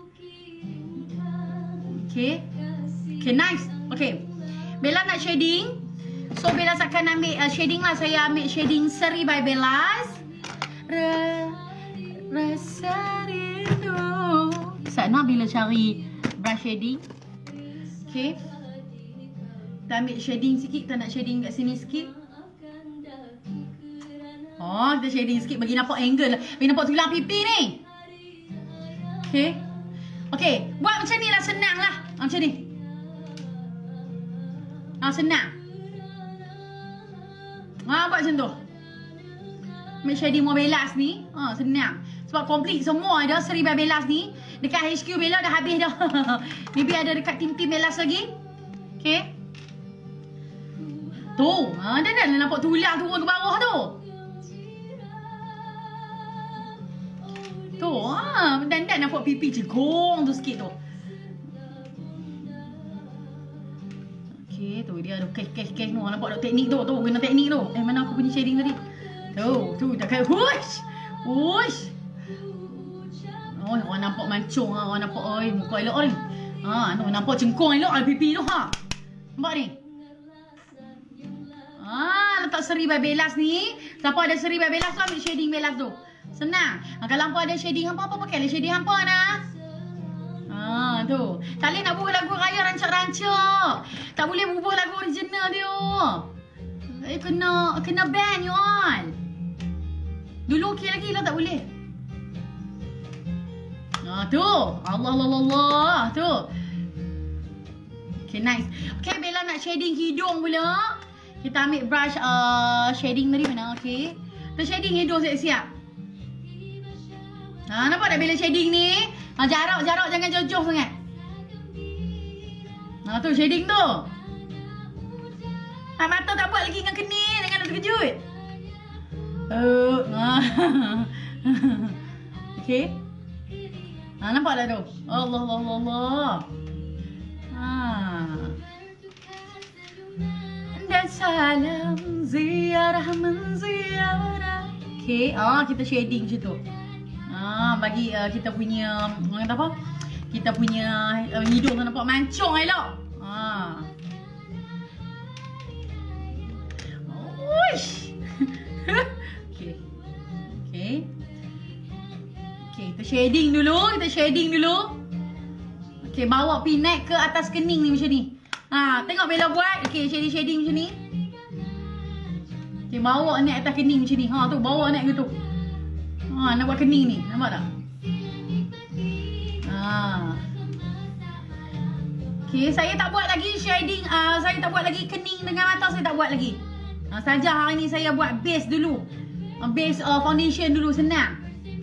Okay. Okay, nice. Okay. Bella nak shading. So Bella akan ambil uh, shading lah. Saya ambil shading Seri by Bellas. Ra, rasa rindu. Sana bila cari brush shading. Okay. Kita ambil shading sikit. Kita nak shading kat sini sikit. Oh, kita shading sikit bagi nampak angle lah. Bagi nampak tulang pipi ni. Okay. Okay, buat macam ni lah, senang lah. Macam ni. Ah, senang. Ha, buat macam tu. Make shading more Bellas ni. Ha, senang. Sebab complete semua ada Seri by Bellas ni. Dekat H Q Bella dah habis dah. Maybe ada dekat tim-tim Bellas lagi. Okay. Tu. Ha, dah dah nampak tulang turun ke bawah tu. Tu. Ha, dan dan nampak pipi cegong tu sikit tu. Okay, tu dia ada kes-kes-kes tu. Nampak tak teknik tu? Tu, kena teknik tu. Eh, mana aku punya shading tadi? Tu, tu, dah kaya. Hush! Hush! Oh, orang nampak mancung ha. Orang nampak, oi, muka elok oi. Ha, tu nampak cengkong elok al pipi tu ha. Nampak ni? Ha, letak Seri by Bellas ni. Siapa ada Seri by Bellas tu, ambil shading Bellas tu. Senang. Ha, kalau hampa ada shading hampa, apa pakai shading hampa nah. Ha, tu. Tak boleh nak buat lagu raya rancak-rancak. Tak boleh buat lagu original dia. Eh, kena kena ban you all. Dulu okey lagi lah, tak boleh. Ha, tu. Allah Allah Allah. Tu. Okay, nice. Okay, Bella nak shading hidung pula. Kita ambil brush uh, shading tadi mana. Okay. Kita shading hidung siap-siap. Ha, nampak tak Bella shading ni? Ha, jarak-jarak jangan jauh-jauh sangat. Ha, tu shading tu. Ha, mata tak buat lagi dengan kening, jangan nak terkejut. Uh, ha. Okay. Ha, nampak tak tu? Allah Allah Allah Allah. Ha. Dan salam ziarah menziarah. Okay. Ah, kita shading macam tu. Ah, bagi uh, kita punya orang kata apa? kita punya uh, hidung tu nampak mancung elok. Ha. Uish. Okey. Okey. Okey, kita shading dulu, kita shading dulu. Okey, bawa pi naik ke atas kening ni macam ni. Ha, tengok Bella buat. Okey, shading-shading macam ni. Okey, bawa naik atas kening macam ni. Ha, tu bawa naik gitu. Ha, nak buat kening ni. Nampak tak? Ha. Okey, saya tak buat lagi shading. Uh, saya tak buat lagi kening dengan mata. Saya tak buat lagi. Ha, saja hari ni saya buat base dulu. Uh, base uh, foundation dulu, senang.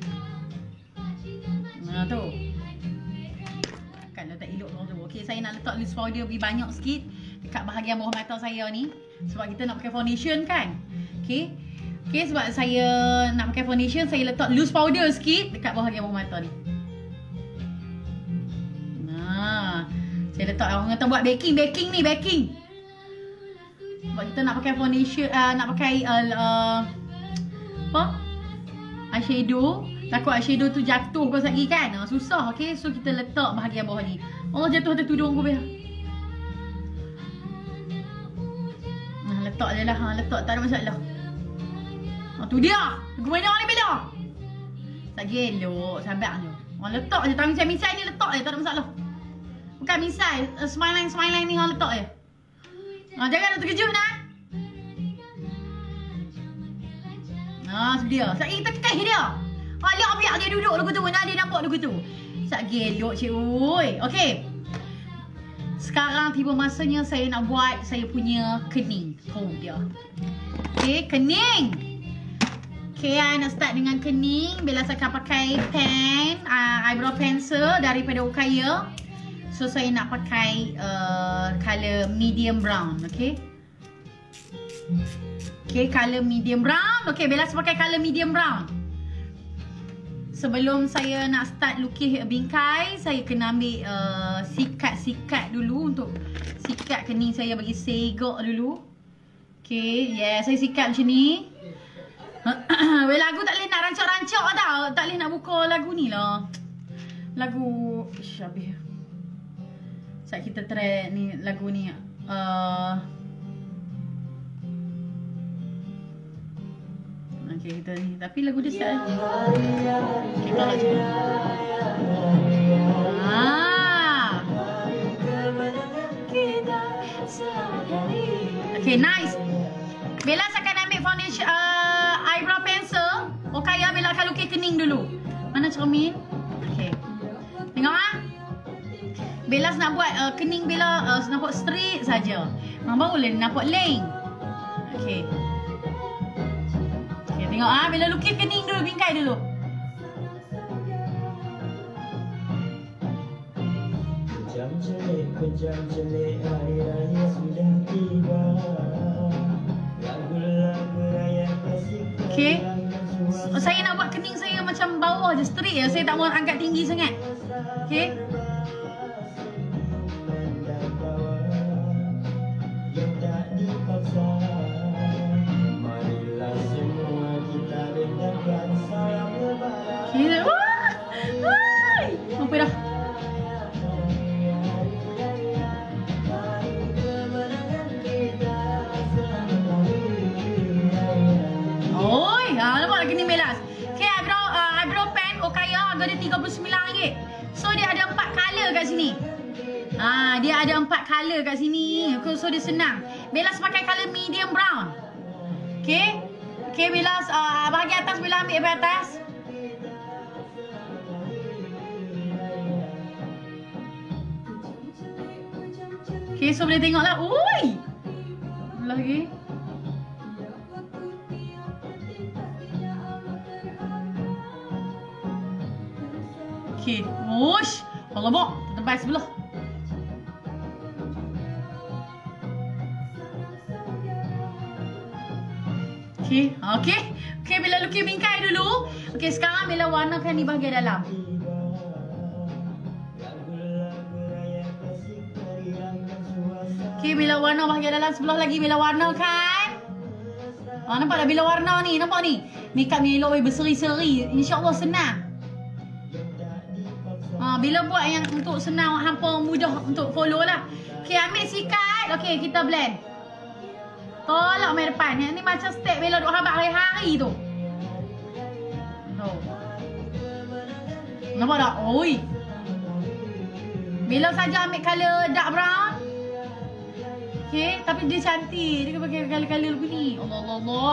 Ha, tu. Kalau tak elok tu. Okey, saya nak letak loose powder lebih banyak sikit dekat bahagian bawah mata saya ni. Sebab kita nak pakai foundation kan. Okey. Okey, sebab saya nak pakai foundation, saya letak loose powder sikit dekat bahagian bawah mata ni. Nah, saya letak, orang kata buat baking, baking ni, baking. Sebab kita nak pakai foundation, uh, nak pakai uh, uh, apa? Eyeshadow. Takut eyeshadow tu jatuh kau lagi kan. Uh, susah, okey. So kita letak bahagian bawah ni. Oh, jatuh atas tudung kau biar. Nah, letak je lah. Ha, letak, tak ada masalah. Ha, tu dia. Lagu mana ni Bella? Tak gelok, sabar je. Orang letak je, tak misai-misai ni letak je, tak ada masalah. Bukan misai, uh, smile line, smile line ni orang letak je. Ha, jangan nak terkejut nak. Ha, tu dia. Saya tekan dia. Ha, lihat biar dia duduk lagu tu, nah dia nampak lagu tu. Sak gelok cik oi. Okey. Sekarang tiba masanya saya nak buat saya punya kening. Oh dia. Okey, kening. Okay, I nak start dengan kening. Bella saya akan pakai pen, uh, eyebrow pencil daripada Okaya. So, saya nak pakai uh, color medium brown, okay? Okay, color medium brown. Okay, Bella saya pakai color medium brown. Sebelum saya nak start lukis bingkai, saya kena ambil uh, sikat-sikat dulu untuk sikat kening saya, bagi segak dulu. Okay, yeah, saya sikat macam ni. Weh, lagu tak boleh nak rancak-rancak tau. Tak boleh nak buka lagu ni lah. Lagu Ish, habis. Sekejap kita try ni lagu ni. uh... Okay, kita ni. Tapi lagu dia start. Okay, kalau macam ni. Ah. Okay, nice. Bella akan ambil foundation, uh, eyebrow pencil. Okaya, Bella akan lukis kening dulu. Mana cermin? Okay. Tengok ah. Bella nak buat uh, kening Bella uh, nampak straight saja. Memang barulah nampak lane. Okay. Okay, tengok ah. Bella lukis kening dulu, bingkai dulu. Kejam jelik, kejam jelik, hari raya sudah tiba. Okay. Saya nak buat kening saya macam bawah je, straight je. Saya tak mahu angkat tinggi sangat. Okay. Okay. Wah! Hai! Apa dah? Oi, ha, nampak lagi ni melas. Okay, eyebrow, uh, eyebrow pen Okaya harga dia tiga puluh sembilan ringgit. So, dia ada empat color kat sini. Ha, dia ada empat color kat sini. So, dia senang. Belas pakai color medium brown. Okay. Okay, Belas, uh, bahagian atas Bella ambil bahagian atas. Okay, so boleh tengok lah. Ui! Lagi. Okay. Wush. Allah bok. Tebal sebelah. Okay. Okay. Okay, Bella lukis bingkai dulu. Okay, sekarang Bella warnakan di bahagian dalam. Okay, Bella warna bahagian dalam sebelah lagi. Bella warnakan. Ha, nampak tak Bella warna ni? Nampak ni? Makeup ni elok berseri-seri. InsyaAllah senang. Ha, bila buat yang untuk senang, hampa mudah untuk follow lah. Okay, ambil sikat. Okay, kita blend. Tolak main depan. Yang ni macam step Bella duk habak hari-hari tu. Tu. Nampak tak? Oi. Bella saja ambil colour dark brown. Okay, tapi dia cantik. Dia pakai colour-colour begini. Allah Allah Allah.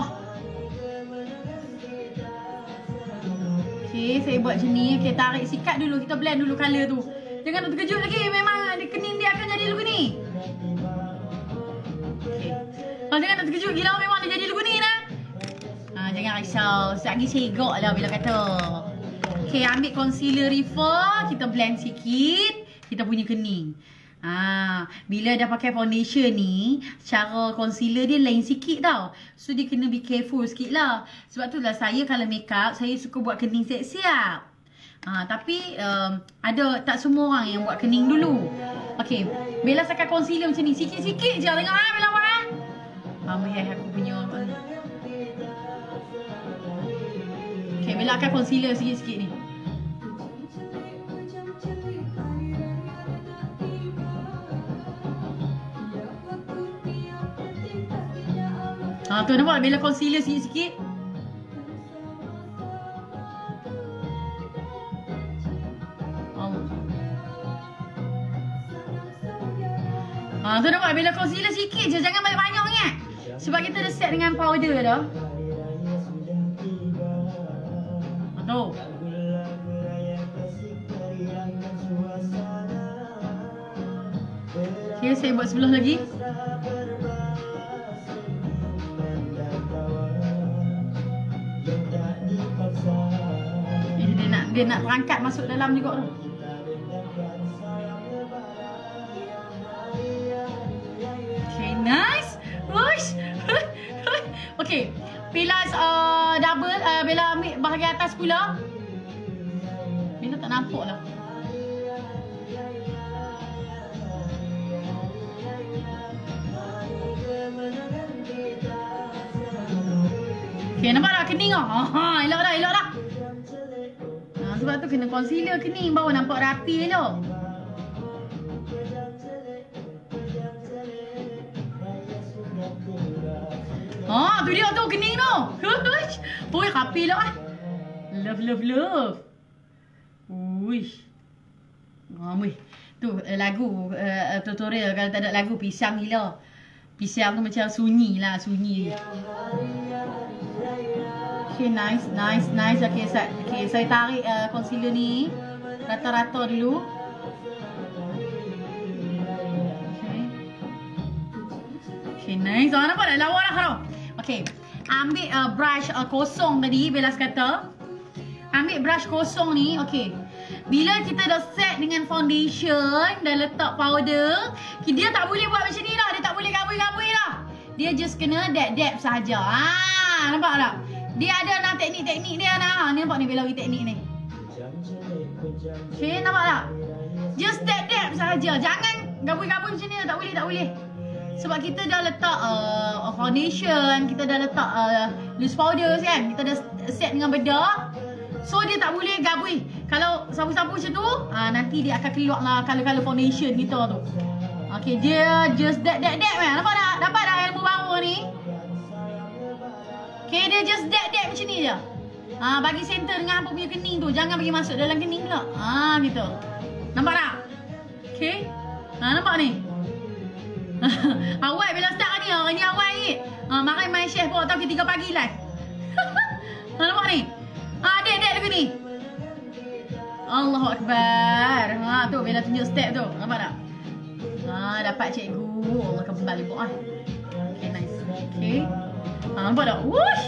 Okay, saya buat macam ni. Okay, tarik sikat dulu. Kita blend dulu colour tu. Jangan nak terkejut lagi. Memang dia kening dia akan jadi lagu ni. Okay. Kalau jangan nak terkejut gila, memang dia jadi lagu ni lah. Ha, jangan risau. Sekejap lagi segok lah bila kata. Okay, ambil concealer River. Kita blend sikit. Kita punya kening. Ha, bila dah pakai foundation ni, cara concealer dia lain sikit tau. So dia kena be careful sikit lah. Sebab tu lah saya kalau make up, saya suka buat kening siap-siap. Ha, tapi um, ada tak semua orang yang buat kening dulu. Okay, Bella sakai concealer macam ni. Sikit-sikit je. Tengok ha, Bella buat ha. Ha, melihat aku punya. Okay, Bella akan concealer sikit-sikit ni. Ha, tu nampak Bella concealer sikit-sikit. Ha, tu nampak Bella concealer sikit je. Jangan banyak-banyak ingat. Sebab kita dah set dengan powder dah. Ha, tu. Okay, saya buat sebelah lagi. Eh, dia nak dia nak terangkat masuk dalam juga tu. Okay, nice. Wush. Okay, pilas uh, double. Uh, Bella ambil bahagian atas pula. Bella tak nampak lah. Okay, nampak tak kening tak? Haa, elok dah, elok dah. Ha, sebab tu kena concealer kening baru nampak rapi elok. Ha, tu dia tu kening tu. Oi, rapi elok ah. Love, love, love. Uish. Ramai. Tu lagu uh, tutorial kalau tak ada lagu pisang gila. Pisang tu macam sunyi lah, sunyi. Okay, nice, nice, nice. Okay, saya, okay, saya tarik uh, concealer ni rata-rata dulu. Okay. Okay, nice. Oh, nampak tak? Lawa lah kalau. Okay, ambil uh, brush uh, kosong tadi, Bella kata. Ambil brush kosong ni, okay. Bila kita dah set dengan foundation, dah letak powder, dia tak boleh buat macam ni lah. Dia tak boleh gabui-gabui lah. Dia just kena dab-dab sahaja. Ah, nampak tak? Dia ada nak teknik-teknik dia nak. Ni nampak ni Bella bagi teknik ni. Okay, nampak tak? Just dab-dab sahaja. Jangan gabui-gabui macam ni. Tak boleh, tak boleh. Sebab kita dah letak uh, foundation, kita dah letak uh, loose powder kan. Kita dah set dengan bedak. So dia tak boleh gabui. Kalau sapu-sapu macam tu, uh, nanti dia akan keluar lah colour-colour foundation kita tu. Okay, dia just dab-dab-dab kan. Nampak tak? Dapat tak ilmu baru ni? Okay, dia just dab-dab macam ni je. Ha, bagi center dengan apa punya kening tu. Jangan bagi masuk dalam kening pula. Ha, gitu. Nampak tak? Okay. Ha, nampak ni? Awal bila start ni. Ha, ni awal ni. Ha, makan main chef pun tahu ke tiga pagi live. Ha, nampak ni? Ha, dab-dab lagu ni. Allahu Akbar. Ha, tu Bella tunjuk step tu. Nampak tak? Ha, dapat cikgu. Allah kembali buat. Okay, nice. Okay. Ha, nampak tak? Wush!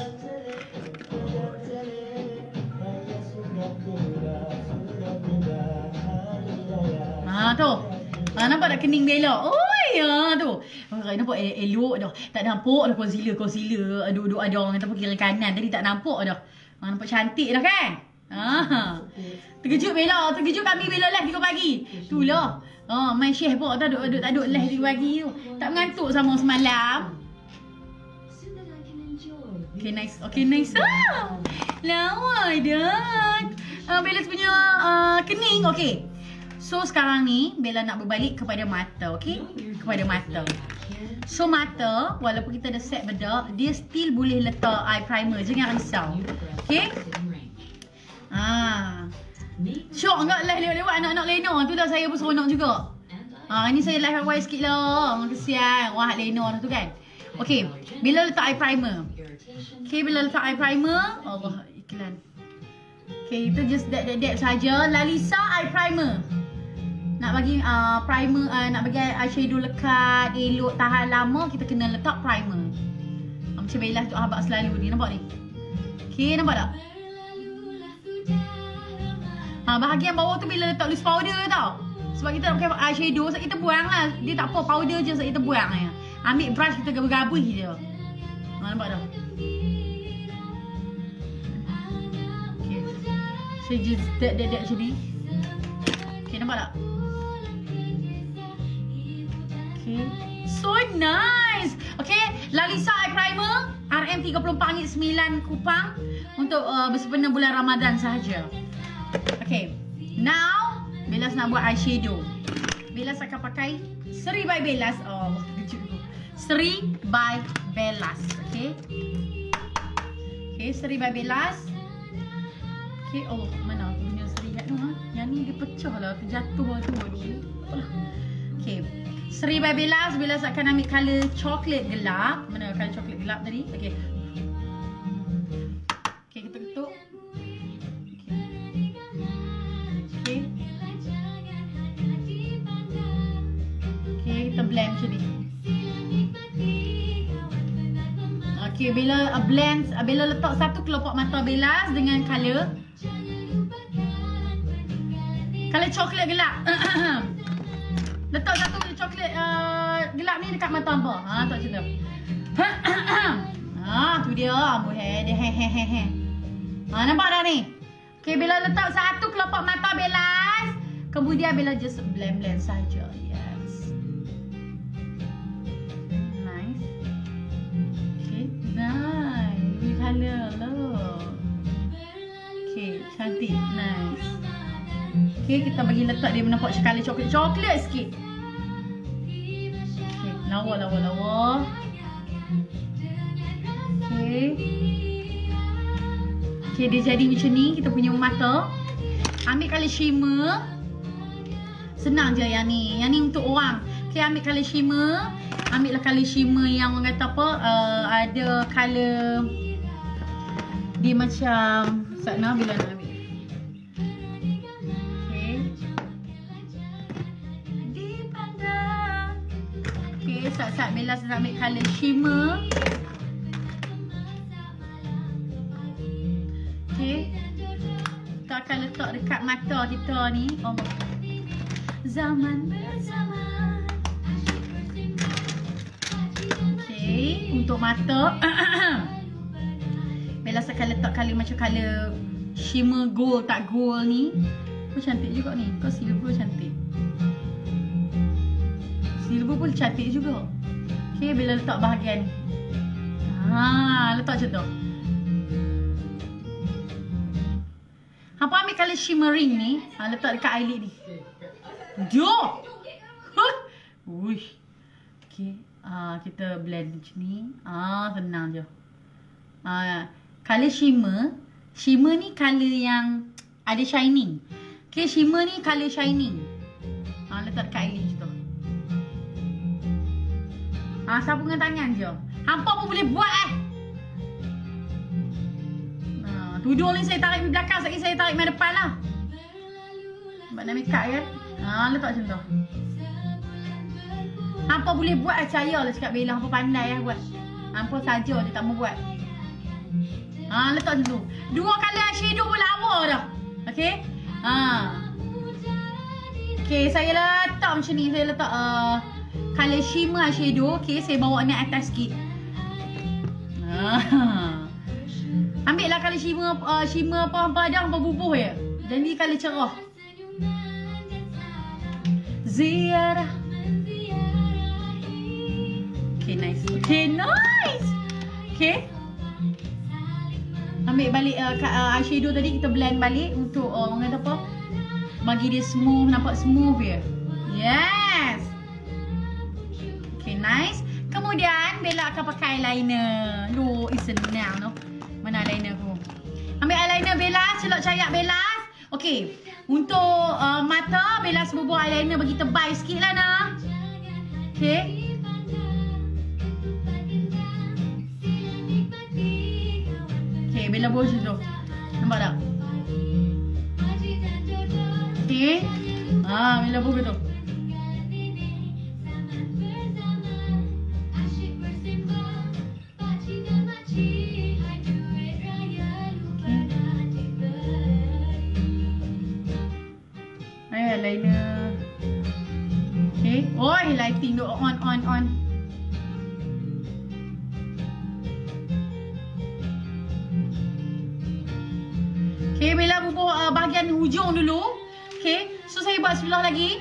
Ha, tu. Ha, nampak tak kening Bella? Oi, ha, tu. Ha, nampak elok dah. Tak nampak dah concealer, concealer. Duduk ada orang kata kiri kanan. Tadi tak nampak dah. Ha, nampak cantik dah kan? Ha. Terkejut Bella. Terkejut kami Bella live tiga pagi. Itulah. Ha, main chef pun tak duduk, duduk, tak duduk live tiga pagi tu. Tak mengantuk sama semalam. Okay, nice. Okay, nice. Ah, lawa dah. Uh, Bella punya uh, kening. Okay. So sekarang ni Bella nak berbalik kepada mata, okay? Kepada mata. So mata, walaupun kita dah set bedak, dia still boleh letak eye primer. Jangan risau. Okay? Ah. Syok enggak live lewat-lewat anak-anak Leno. Tu dah saya pun seronok juga. Ah, ni saya live awal sikit lah. Kesian wah Leno tu kan. Okay, bila letak eye primer. Okay, bila letak eye primer, Allah iklan. Okay, itu just dab-dab saja. Lalisa eye primer. Nak bagi uh, primer, uh, nak bagi eyeshadow lekat, elok, tahan lama, kita kena letak primer. uh, Macam Bella tu Habak selalu ni, nampak ni? Okay, nampak tak? Ha, bahagian bawah tu bila letak loose powder tau. Sebab kita nak pakai eyeshadow, sebab kita buang lah. Dia tak apa, powder je sebab kita buang ya. Ambil brush, kita gabung-gabung je. Ha, nampak tak? Okay, saya just dab-dab macam ni. Okay, nampak tak? Okay. So nice. Okay, Lalisa eye primer R M tiga puluh empat ringgit sembilan kupang untuk uh, bersempena bulan Ramadan sahaja. Okay, now Bella nak buat eyeshadow. Bella akan pakai Seri by Bellas. Oh, kejut tu. Seri by Bellas. Okay. Okay, Seri by Bellas. Okay, oh mana aku punya Seri kat tu ha? Yang ni dia pecah lah, terjatuh tu. Aduh. Okay. Seri by Bellas, Bellas akan ambil colour coklat gelap. Mana colour coklat gelap tadi? Okay. Okay, kita ketuk. Okay. Okay, kita blend macam ni. Okay, Bella uh, blend, uh, Bella letak satu kelopak mata Bellas dengan colour colour coklat gelap. Letak satu coklat uh, gelap ni dekat mata hampa. Ha, tak macam tu. Ha, tu dia. Ambo he, dia he he he he. Ha, nampak dah ni? Okay, Bella letak satu kelopak mata Bellas. Kemudian Bella just blend-blend saja. Yes. Nice. Okay, nice. New colour lah. Okay, cantik. Nice. Okay, kita bagi letak dia nampak colour coklat-coklat sikit. Okay, lawa, lawa, lawa. Okay. Okay, dia jadi macam ni, kita punya mata. Ambil colour shimmer. Senang je yang ni. Yang ni untuk orang. Okay, ambil colour shimmer. Ambil lah colour shimmer yang orang kata apa, uh, ada colour dia macam sana bila nak ambil. Saat-saat Bella nak ambil colour shimmer. Okay, kita akan letak dekat mata kita ni. Oh, zaman bersama. Okay, untuk mata Bella akan letak colour macam colour shimmer gold tak gold ni. Oh, cantik juga ni. Kau silver cantik. Silver pun cantik juga. Okay, Bella letak bahagian ni. Haa, letak macam tu. Hampa ambil colour shimmering ni. Ha, letak dekat eyelid ni. Jom! Uish. Okay, ha, kita blend macam ni. Ah, ha, senang je. Ha, colour shimmer. Shimmer ni colour yang ada shining. Okay, shimmer ni colour shining. Ha, letak dekat eyelid macam tu. Ha, sapu dengan tangan je. Hampa pun boleh buat eh. Ha, tudung ni saya tarik di belakang, sekali saya tarik di depan lah. Sebab nak make up kan. Ha, letak macam tu. Hampa boleh buat, percaya lah cakap Bella. Hampa pandai lah buat. Hampa saja dia tak mau buat. Ha, letak macam tu. Dua colour eyeshadow pun lama dah. Okay. Ha. Okay, saya letak macam ni. Saya letak uh, colour shimmer eyeshadow. Okay, saya bawa ni atas sikit. Ah. Ambil lah colour shimmer, uh, shimmer apa hampa ada, hampa bubuh je. Jadi colour cerah. Ziarah. Okay, nice. Okay, nice. Okay. Ambil balik uh, uh, eyeshadow tadi, kita blend balik untuk uh, orang kata apa, Bagi dia smooth, nampak smooth dia. Yes. Okay, nice. Kemudian Bella akan pakai eyeliner. Loh, it's senang no. Mana eyeliner aku? Ambil eyeliner Bella, celok cayak Bella. Okay, untuk uh, mata Bella bubuh eyeliner bagi tebal sikit lah nah. Okay. Okay, Bella bubuh macam tu. Nampak tak? Okay. Ah, Bella bubuh tu. Eyeliner. Okay. Oh, lighting tu on on on. Okay, Bella bubuh uh, bahagian hujung dulu. Okay. So saya buat sebelah lagi.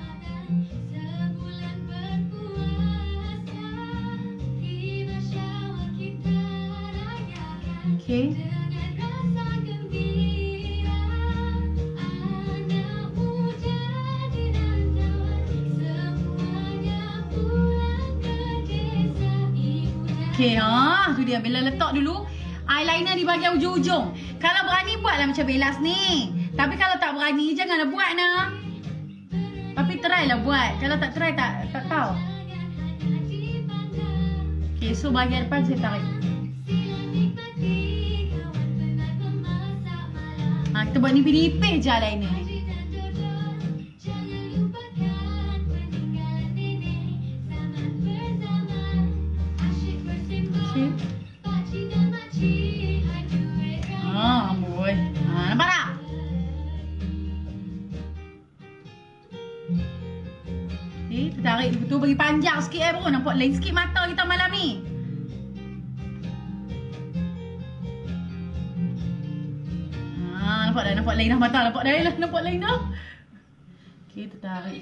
Okay. Okay, ha, tu dia. Bella letak dulu eyeliner di bahagian ujung-ujung. Kalau berani buatlah macam Bella ni. Tapi kalau tak berani, janganlah buat nah. Tapi try lah buat. Kalau tak try, tak tak tahu. Okay, so bahagian depan saya tarik. Ha, kita buat nipis-nipis je eyeliner ni. Ah, amboi. Ah, nampak tak? Eh, tarik betul bagi panjang sikit eh bro. Nampak lain sikit mata kita malam ni. Ah, nampak dah, nampak lain dah mata, nampak dah lah, nampak lain dah. Okey, tarik.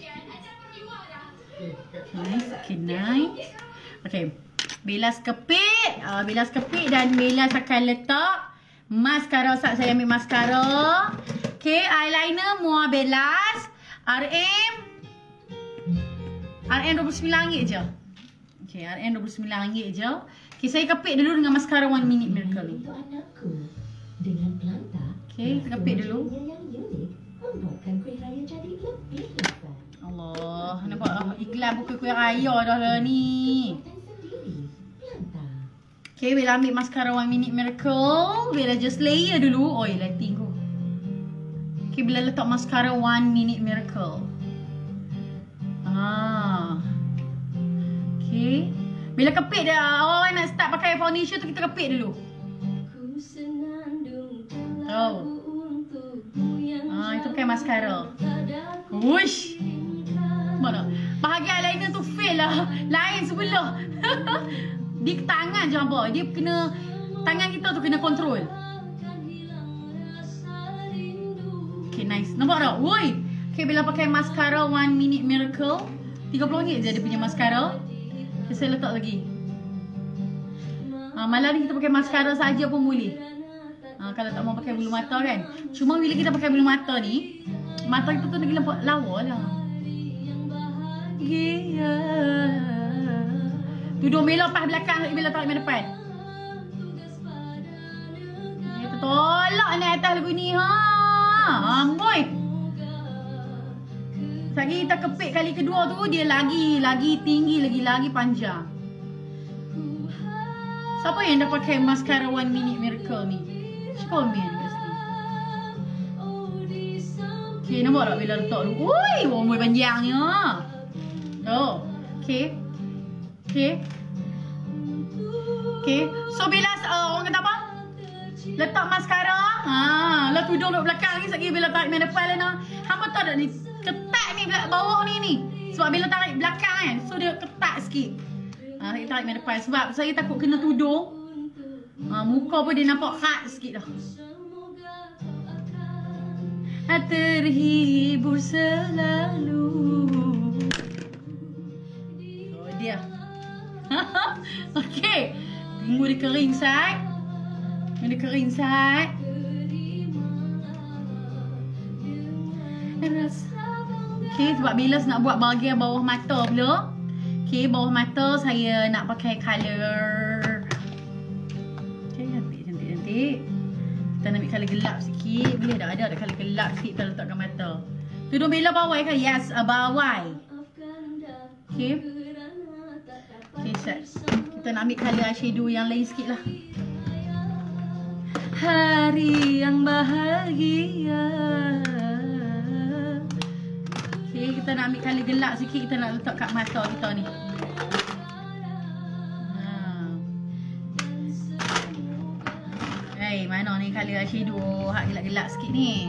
Nice, okay, nice. Okay. Bella sekepit, uh, Bella sekepit dan Bella akan letak mascara. Saat saya ambil mascara. Okay, eyeliner Mua Bellas R M R M dua puluh sembilan ringgit je. Okay, R M dua puluh sembilan ringgit je. Okay, saya kepit dulu dengan mascara One Minute Miracle ni. Untuk anakku dengan pelanta. Okay, kita kepit dulu. Yang unik membuatkan kuih raya jadi lebih lezat. Allah, nampak iklan buka kuih raya dah lah ni. Okay, Bella ambil mascara One Minute Miracle. Bella just layer dulu. Oi, lighting ku. Okay, Bella letak mascara One Minute Miracle. Ah. Okay. Bella kepit dah. Orang nak start pakai foundation tu, kita kepit dulu. Oh. Ah, itu pakai mascara. Wush. Mana? Bahagian eyeliner tu fail lah. Lain sebelah. Dia tangan je nampak. Dia kena, tangan kita tu kena kontrol. Okay, nice. Nampak tak? Woi. Okay, Bella pakai mascara One Minute Miracle. tiga puluh ringgit je dia punya mascara. Okay, saya letak lagi. Ha, malam ni kita pakai mascara saja pun boleh. Ha, kalau tak mau pakai bulu mata kan. Cuma bila kita pakai bulu mata ni, mata kita tu lagi nampak lawa lah. Yeah. Tudung Bella pas belakang, Bella tarik ke depan. Dia tertolak ni atas lagu ni ha. Amboi. Lagi kita kepit kali kedua tu, dia lagi lagi tinggi, lagi lagi panjang. Siapa yang dah pakai mascara One Minute Miracle ni? Komen kat sini. Okay, nampak tak Bella letak tu? Ui, amboi panjangnya. Oh, okay. Okay. Okay. So Bella uh, orang kata apa? Letak mascara. Ha, lah tudung duduk belakang ni, sekali Bella tarik main depan lah nah. Hampa tahu tak ni ketat ni bawah ni ni. Sebab Bella tarik belakang kan. So dia ketat sikit. Ha, saya tarik main depan sebab saya takut kena tudung. Ha, muka pun dia nampak hard sikit dah. Ha, terhibur selalu. Oh dia. Okay. Tunggu dia kering sat. Dia kering sat. Okay, sebab bila nak buat bahagian bawah mata pula. Okay, bawah mata saya nak pakai colour. Okay, cantik-cantik. Kita nak ambil colour gelap sikit. Boleh tak? Ada ada colour gelap sikit kita letakkan mata. Tudung Bella bawai kan? Yes, uh, bawai. Okay. Okay, set. Kita nak ambil colour eyeshadow yang lain sikit lah. Hari yang bahagia. Okay, kita nak ambil colour gelap sikit. Kita nak letak kat mata kita ni. Hey, mana ni colour eyeshadow hak gelap-gelap sikit ni.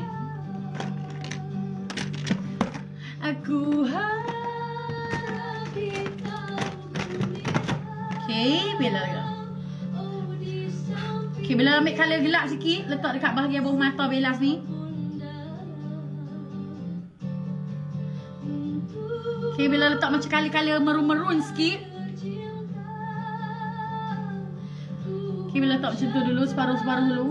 Aku harap okay, Bella. Okay, Bella ambil colour gelap sikit. Letak dekat bahagian bawah mata Bella ni. Okay, Bella letak macam colour-colour merun-merun sikit. Okay, Bella letak macam tu dulu, separuh-separuh dulu.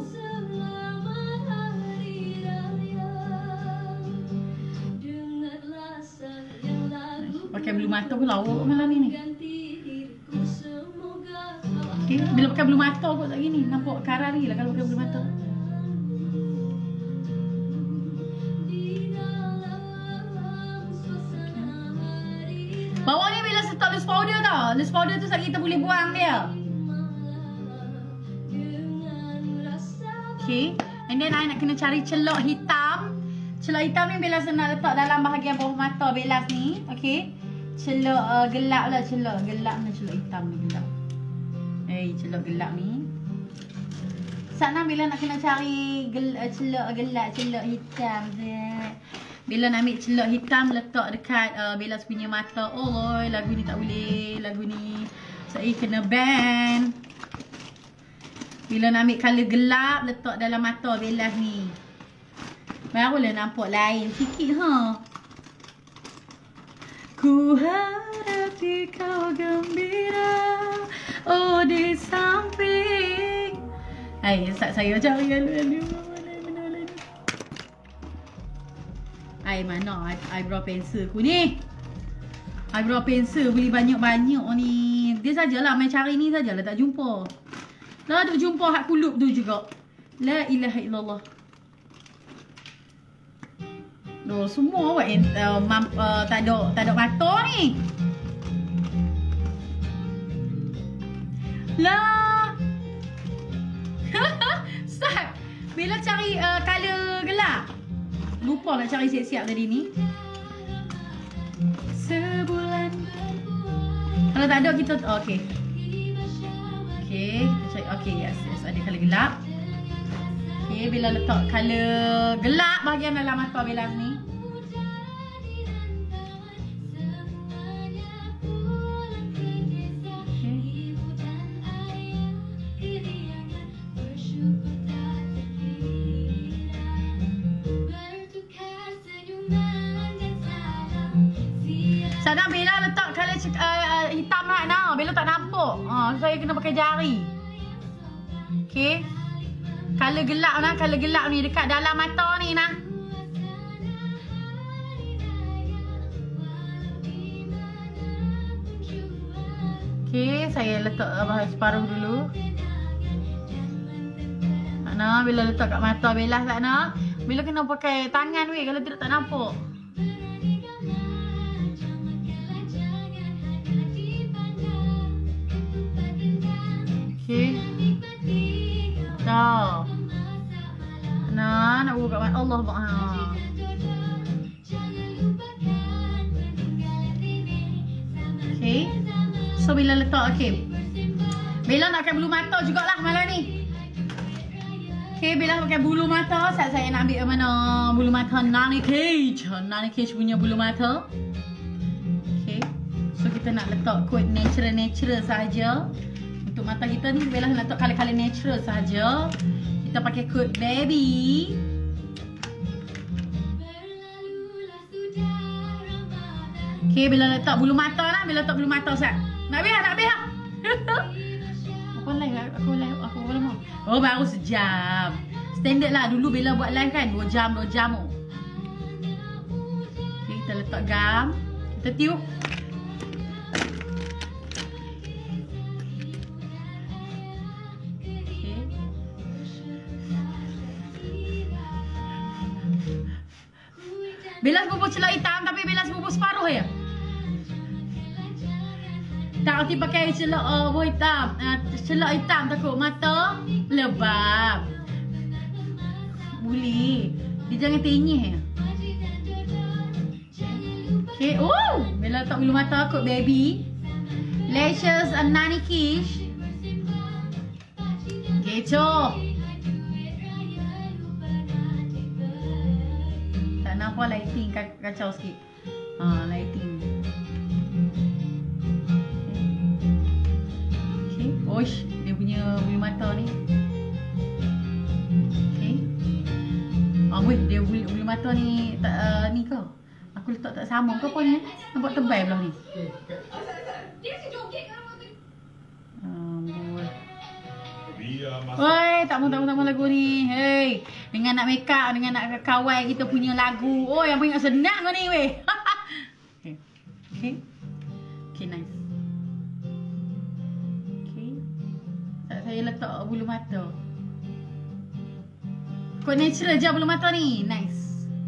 Pakai bulu mata pun lawa malam ni ni. Okay, bila pakai bulu mata kot tak gini. Nampak karari lah kalau pakai bulu mata. Bawah ni bila letak loose powder tau. Loose powder tu saja kita boleh buang dia. Okay, and then I nak kena cari celok hitam. Celok hitam ni Bella nak letak dalam bahagian bawah mata Bella ni. Okay, celok uh, gelap lah. Celok gelap ni, celok hitam ni gelap. Eh, hey, celok gelap ni. Sana Bella nak kena cari gel, uh, celok gelap, celok hitam je. Bella nak ambil celok hitam letak dekat uh, Bella punya mata. Oh, lagu ni tak boleh. Lagu ni saya kena ban. Bila nak ambil colour gelap letak dalam mata Bella ni. Barulah nampak lain sikit ha. Ku harap kau gembira. Oh, di samping. Hai, start saya cari lalu. Hai, mana eyebrow pencil ku ni? Eyebrow pencil beli banyak-banyak ni. Dia sajalah main cari ni sajalah tak jumpa. Lah duk jumpa hak kulup tu juga. La ilaha illallah. Loh, semua awak yang uh, uh, tak ada tak ada mata ni. Lah. Start. Bila cari uh, colour gelap. Lupa nak cari siap-siap tadi ni. Sebulan. Kalau tak ada kita oh, okey. Okey, kita cari okey, yes, yes, ada colour gelap. Okey, Bella letak colour gelap bahagian dalam mata Bella ni. Sana Bella letak colour uh, hitam hak nah. Bella tak nampak. Ha, saya kena pakai jari. Okey. Colour gelap nah, colour gelap ni dekat dalam mata ni nah. Okey, saya letak uh, separuh dulu. Nah, Bella letak kat mata Bella sana. Bella kena pakai tangan weh kalau tidak tak nampak. Okay. Dah. Nah, nak buka kat Allah bang. Ha. Okay. So Bella letak okey. Bella nak pakai bulu mata jugalah malam ni. Okay, Bella pakai bulu mata. Saat saya nak ambil mana bulu mata Nanny Cage. Nanny Cage punya bulu mata. Okay. So kita nak letak kod natural-natural saja. Untuk mata kita ni Bella nak letak colour-colour natural saja. Kita pakai kod baby. Okay, Bella letak bulu mata lah. Bella letak bulu mata sat. Nak habis lah, nak habis lah. Aku live lah, aku live, aku lama. Oh, baru sejam. Standard lah, dulu Bella buat live kan dua jam, dua jam oh. Okay, kita letak letak gam. Kita tiup. Okay. Bella bubur celak hitam tapi Bella bubur separuh ya. Tak erti pakai celak uh, bubur hitam. Uh, celak hitam takut mata lebam. Boleh. Dia jangan tenyih ya. Okay. Oh, Bella letak bulu mata kot baby. Lashes and Nani Kish. Gitu. Tak nampak lighting kacau sikit. Ha, lighting. Okay. Oish, dia punya bulu mata ni. Okay. Ah, weh, dia bulu, bulu mata ni tak uh, ni ke? Aku letak tak sama ke apa ni? Nampak tebal belah ni. Um, Oi, tak mau tak mau tak mau lagu ni. Hey, dengan nak make up, dengan nak kawal kita punya lagu. Oh, yang paling senang kau ni weh. Okay. Okay. Okay, nice. Okay. Saya letak bulu mata. Kau natural je bulu mata ni. Nice.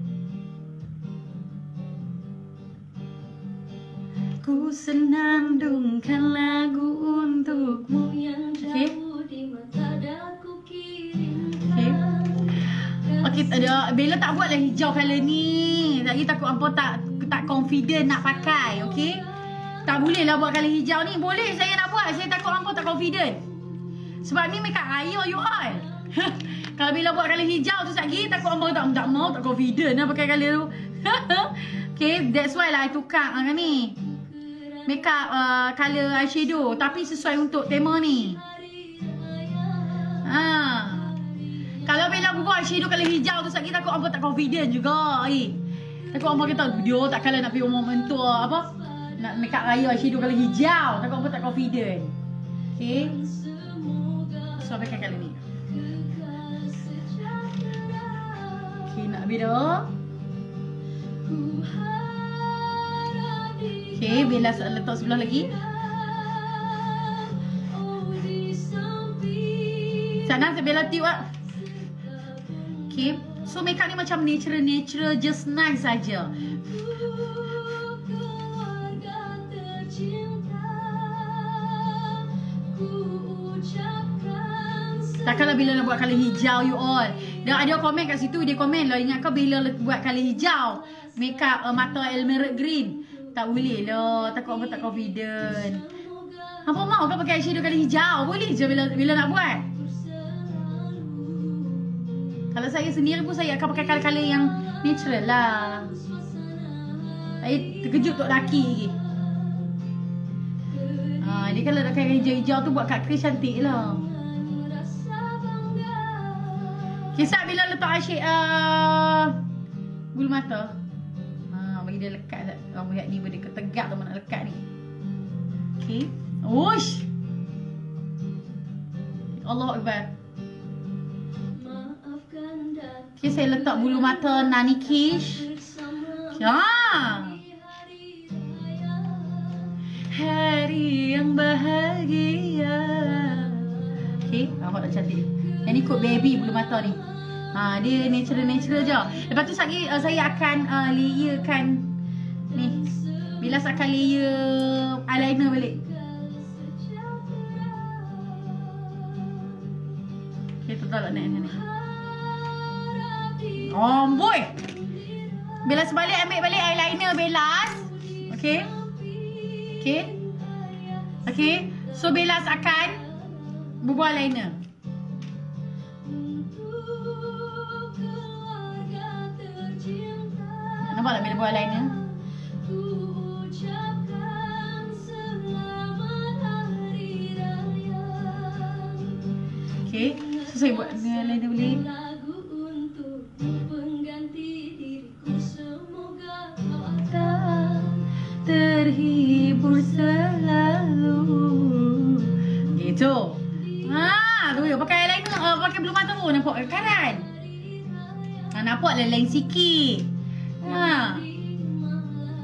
Ku senandungkan lagu untukmu yang jauh di mata daku kirimkan. Okey, ada Bella tak buatlah hijau colour ni. Lagi takut apa tak tak confident nak pakai, okey? Tak boleh lah buat colour hijau ni. Boleh saya nak buat, saya takut apa tak confident. Sebab ni makeup raya you all. Kalau Bella buat colour hijau tu lagi takut apa tak tak mau, tak confident nak pakai colour tu. Okay, that's why lah I tukar kan ni. Makeup uh, colour eyeshadow tapi sesuai untuk tema ni. Ha. Kalau Bella buat eyeshadow colour hijau tu lagi takut apa tak confident juga. Eh. Takut apa kata dia tak kala nak pergi umum mentua apa? Nak makeup raya eyeshadow colour hijau, takut apa tak confident. Okay. So pakai colour ni. Okay, nak beda. Okay, Bella letak sebelah lagi. Sana Bella tiup ah. Okay, so makeup ni macam natural-natural, just nice saja. Takkanlah Bella nak buat colour hijau you all. Dan ada komen kat situ, dia komen lah, ingat kau Bella buat colour hijau makeup uh, mata Emerald Green. Tak boleh lah, takut apa tak confident. Apa mau kau pakai eyeshadow colour hijau? Boleh je Bella, Bella nak buat. Kalau saya sendiri pun saya akan pakai colour-colour yang natural lah. Saya terkejut tok laki lagi. Ha, dia kalau nak pakai hijau-hijau tu buat kat crease cantik lah. Kisah Bella letak asyik uh, bulu mata. Ha, bagi dia lekat. Orang lihat ni benda ketegak tu nak lekat ni. Okay. Uish. Allahu Akbar. Okay, saya letak bulu mata Nani Kish. Ya. Hari yang bahagia. Okay, nampak tak cantik. Yang ni kot baby bulu mata ni. Ha, dia natural-natural je. Lepas tu lagi uh, saya akan uh, layerkan ni. Bila saya akan layer eyeliner balik. Okay, tu tak nak naik ni. Oh boy. Bella sebalik ambil balik eyeliner Bella. Okay. Okay. Okay. So Bella akan bubuh eyeliner. Nampak tak Bella buat eyeliner? Okay. So saya buat eyeliner balik. Terhibur selalu. Gitu. Ha, tu dia pakai eyeliner, uh, pakai bulu mata pun nampak karan. Ha, nampak lain-lain sikit. Ha.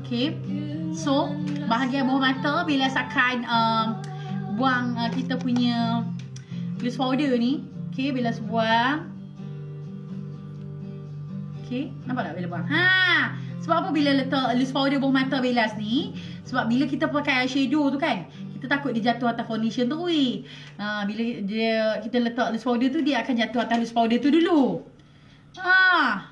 Okay. So, bahagian bawah mata bila akan um, buang uh, kita punya loose powder ni. Okay, bila buang. Okay, nampak tak bila buang? Ha, sebab apa bila letak loose powder bawah mata Bellas ni? Sebab bila kita pakai eyeshadow tu kan, kita takut dia jatuh atas foundation tu weh. Ha, bila dia kita letak loose powder tu, dia akan jatuh atas loose powder tu dulu. Ha.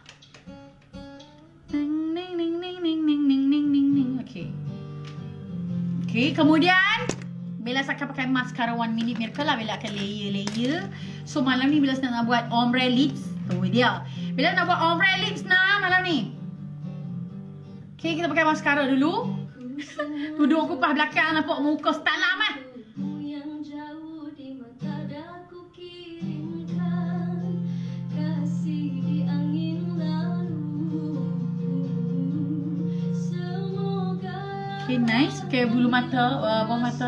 Ning ning ning ning ning ning ning ning ning ning. Okey. Okey, kemudian Bellas akan pakai mascara One Minute Miracle lah. Bellas akan layer-layer. So malam ni Bellas nak buat ombre lips. Tu dia. Bellas nak buat ombre lips nah malam ni. Okey, kita pakai mascara dulu. Tudung kupas belakang nampak muka setalam ah. Okay, nice. Okay, bulu mata, uh, bawah mata.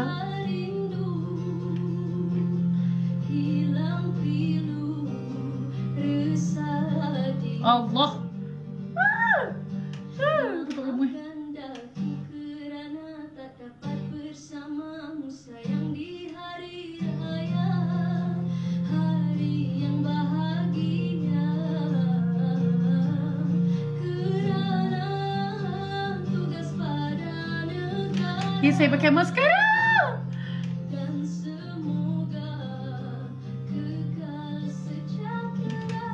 Allah. Ah. Ah, betul rumah. Okay, saya pakai mascara. Dan semoga kekal sejahtera.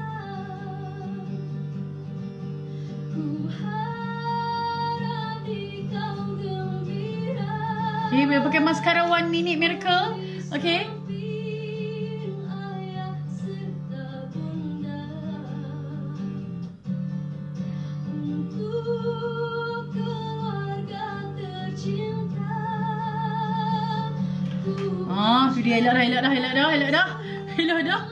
Ku harap di kau gembira. Okay, bila pakai mascara One Minute Miracle. Okay. Ah, sudah elok dah, elok dah, elok dah, elok dah. Elok dah.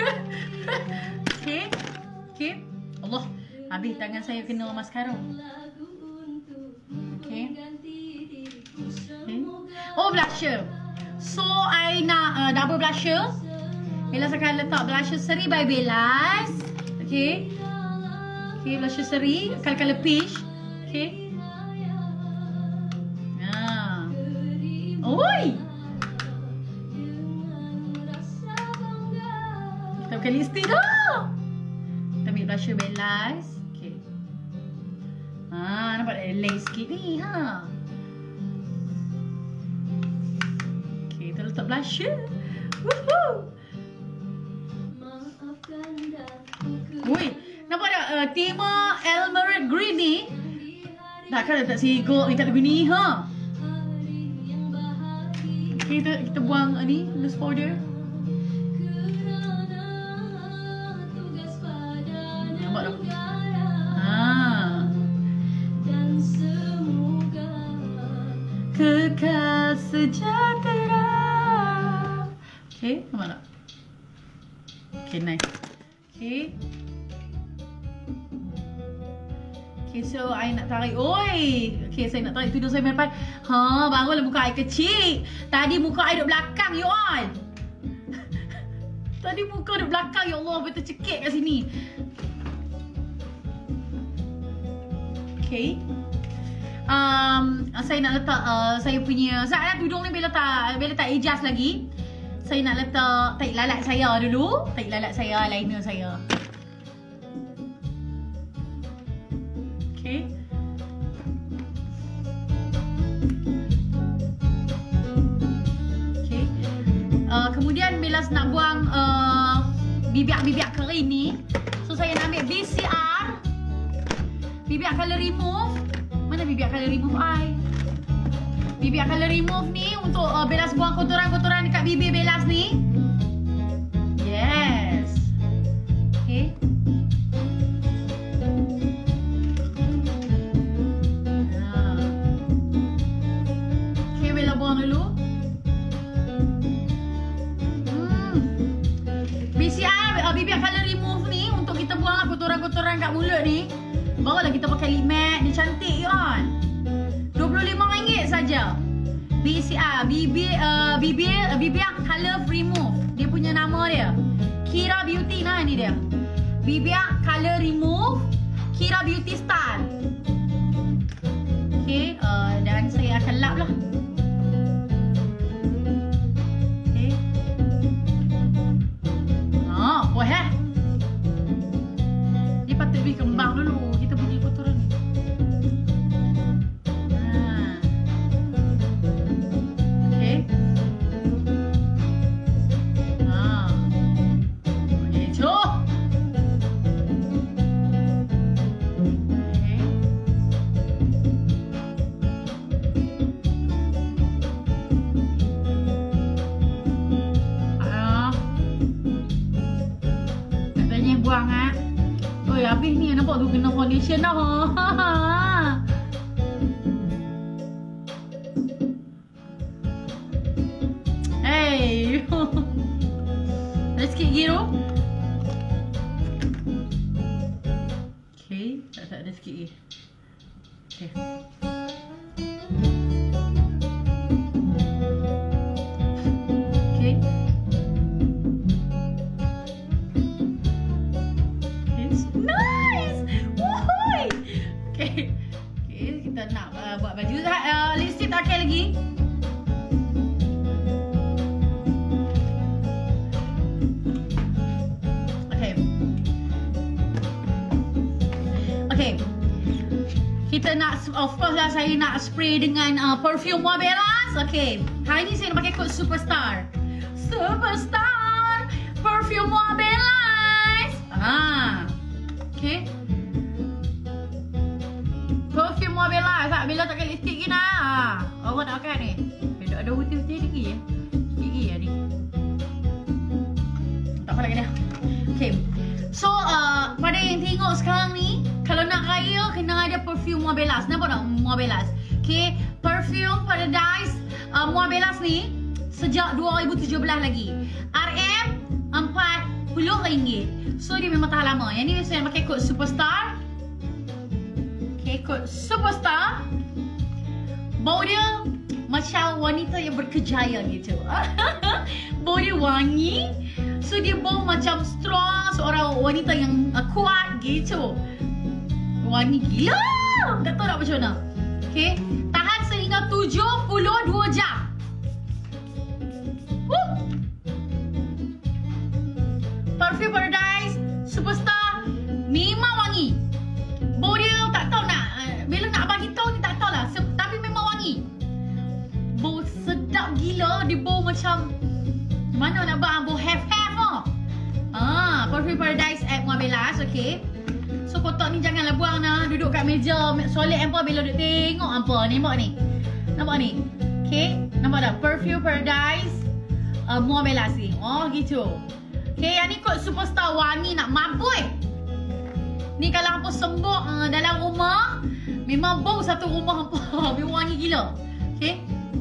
Okey. Okey. Allah, habis tangan saya kena mascara. Okey. Okay. Oh, blusher. So, I nak uh, double blusher. Bellas akan letak blusher Seri by Bellas. Okey. Okey, blusher Seri, color-color peach. Okey. Ah. Oi. Kita pakai lipstick dah. Kita ambil blusher Bellas. Okay. Ha, nampak tak lay sikit ni. Ha. Okay, kita letak blusher. Woohoo. Woi, nampak tak uh, tema Emerald Green ni? Takkan letak sigok ni kat begini, ha? Okay, kita, kita buang uh, ni, loose powder. Nampak tak? Haa. Dan semoga kekal sejahtera. Okay, nampak tak? Okay, nice. Okay. Okay, so I nak tarik. Oi. Okay, saya nak tarik tudung saya depan. Ha, barulah muka I kecil. Tadi muka I duduk belakang, you all. Tadi muka duduk belakang, ya Allah, betul cekik kat sini. Okay. Um, saya nak letak uh, saya punya saya tudung ni bila tak bila tak adjust lagi. Saya nak letak tarik lalat saya dulu. Tarik lalat saya, eyeliner saya. Okay. Okay. Uh, kemudian Bellas nak buang uh, bibiak-bibiak kering ni. So saya nak ambil B C R. Bibiak color remove. Mana bibiak color remove I? Bibiak color remove ni untuk uh, Bellas buang kotoran-kotoran dekat bibir Bellas ni. Yes. Okay. Ah. Okay, Bella buang dulu. Hmm. B C R uh, bibiak color remove ni untuk kita buang kotoran-kotoran kat mulut ni. Barulah kita pakai lip matte. Dia cantik kan? dua puluh lima ringgit saja. B C R bibir uh, bibir uh, bibir color remove. Dia punya nama dia Kira Beauty. Nah, ni dia. Bibir color remove Kira Beauty Style. Okay, uh, dan saya akan lap lah. Okay. Ah, puas eh. Dia patut lebih kembang dulu. Kita punya kotoran ni. Ah. Okay. Ah. Okay, jom. Buang ah. Oi, habis ni nampak tu kena foundation dah. Hey. Ada sikit lagi tu. Okay, tak tak ada sikit lagi. Okay. Okay. Nice! Woohoo! Okay. Okay, kita nak uh, buat baju. Uh, lipstick tak pakai lagi. Okay. Okay. Kita nak, of course lah saya nak spray dengan uh, perfume Mobelas. Okay. Hari ni saya nak pakai kod Superstar. Superstar! Perfume Mobelas! Ah. Okay. Perfume Mobelas tak? Bila tak pakai lipstick ni nak. Awak nak pakai ni. Bila ada putih-putih lagi ya. Gigi ya ni. Tak apa lagi dah. Okay. So, uh, pada yang tengok sekarang ni, kalau nak raya kena ada perfume Mobelas. Nampak tak Mobelas? Okay. Perfume Paradise uh, Mobelas ni sejak dua ribu tujuh belas lagi. R M empat puluh ringgit. So dia memang tahan lama. Yang ni saya pakai kod Superstar. Okay, kod Superstar. Bau dia macam wanita yang berkejaya gitu. Bau dia wangi. So dia bau macam strong, seorang wanita yang uh, kuat gitu. Wangi gila. Tak tahu nak macam mana. Okay, tahan sehingga tujuh puluh dua jam. Woo! Perfume Paradise Superstar memang wangi. Bau dia tak tahu nak uh, bila nak bagi tahu ni tak tahu lah. Se- tapi memang wangi. Bau sedap gila. Dia bau macam mana nak bang, bau have-have oh. Ah, Perfume Paradise at Mobelas. Okay. So kotak ni janganlah buang nah. Duduk kat meja solid hampa bila duduk tengok hampa ni. Nampak ni. Nampak ni. Okay. Nampak tak? Perfume Paradise uh, Mobelas ni. Oh gitu. Okay, yang ni kod Superstar wangi nak mabuk. Ni kalau hampa sembuk uh, dalam rumah, memang bau satu rumah hampa. Memang wangi gila. Okay.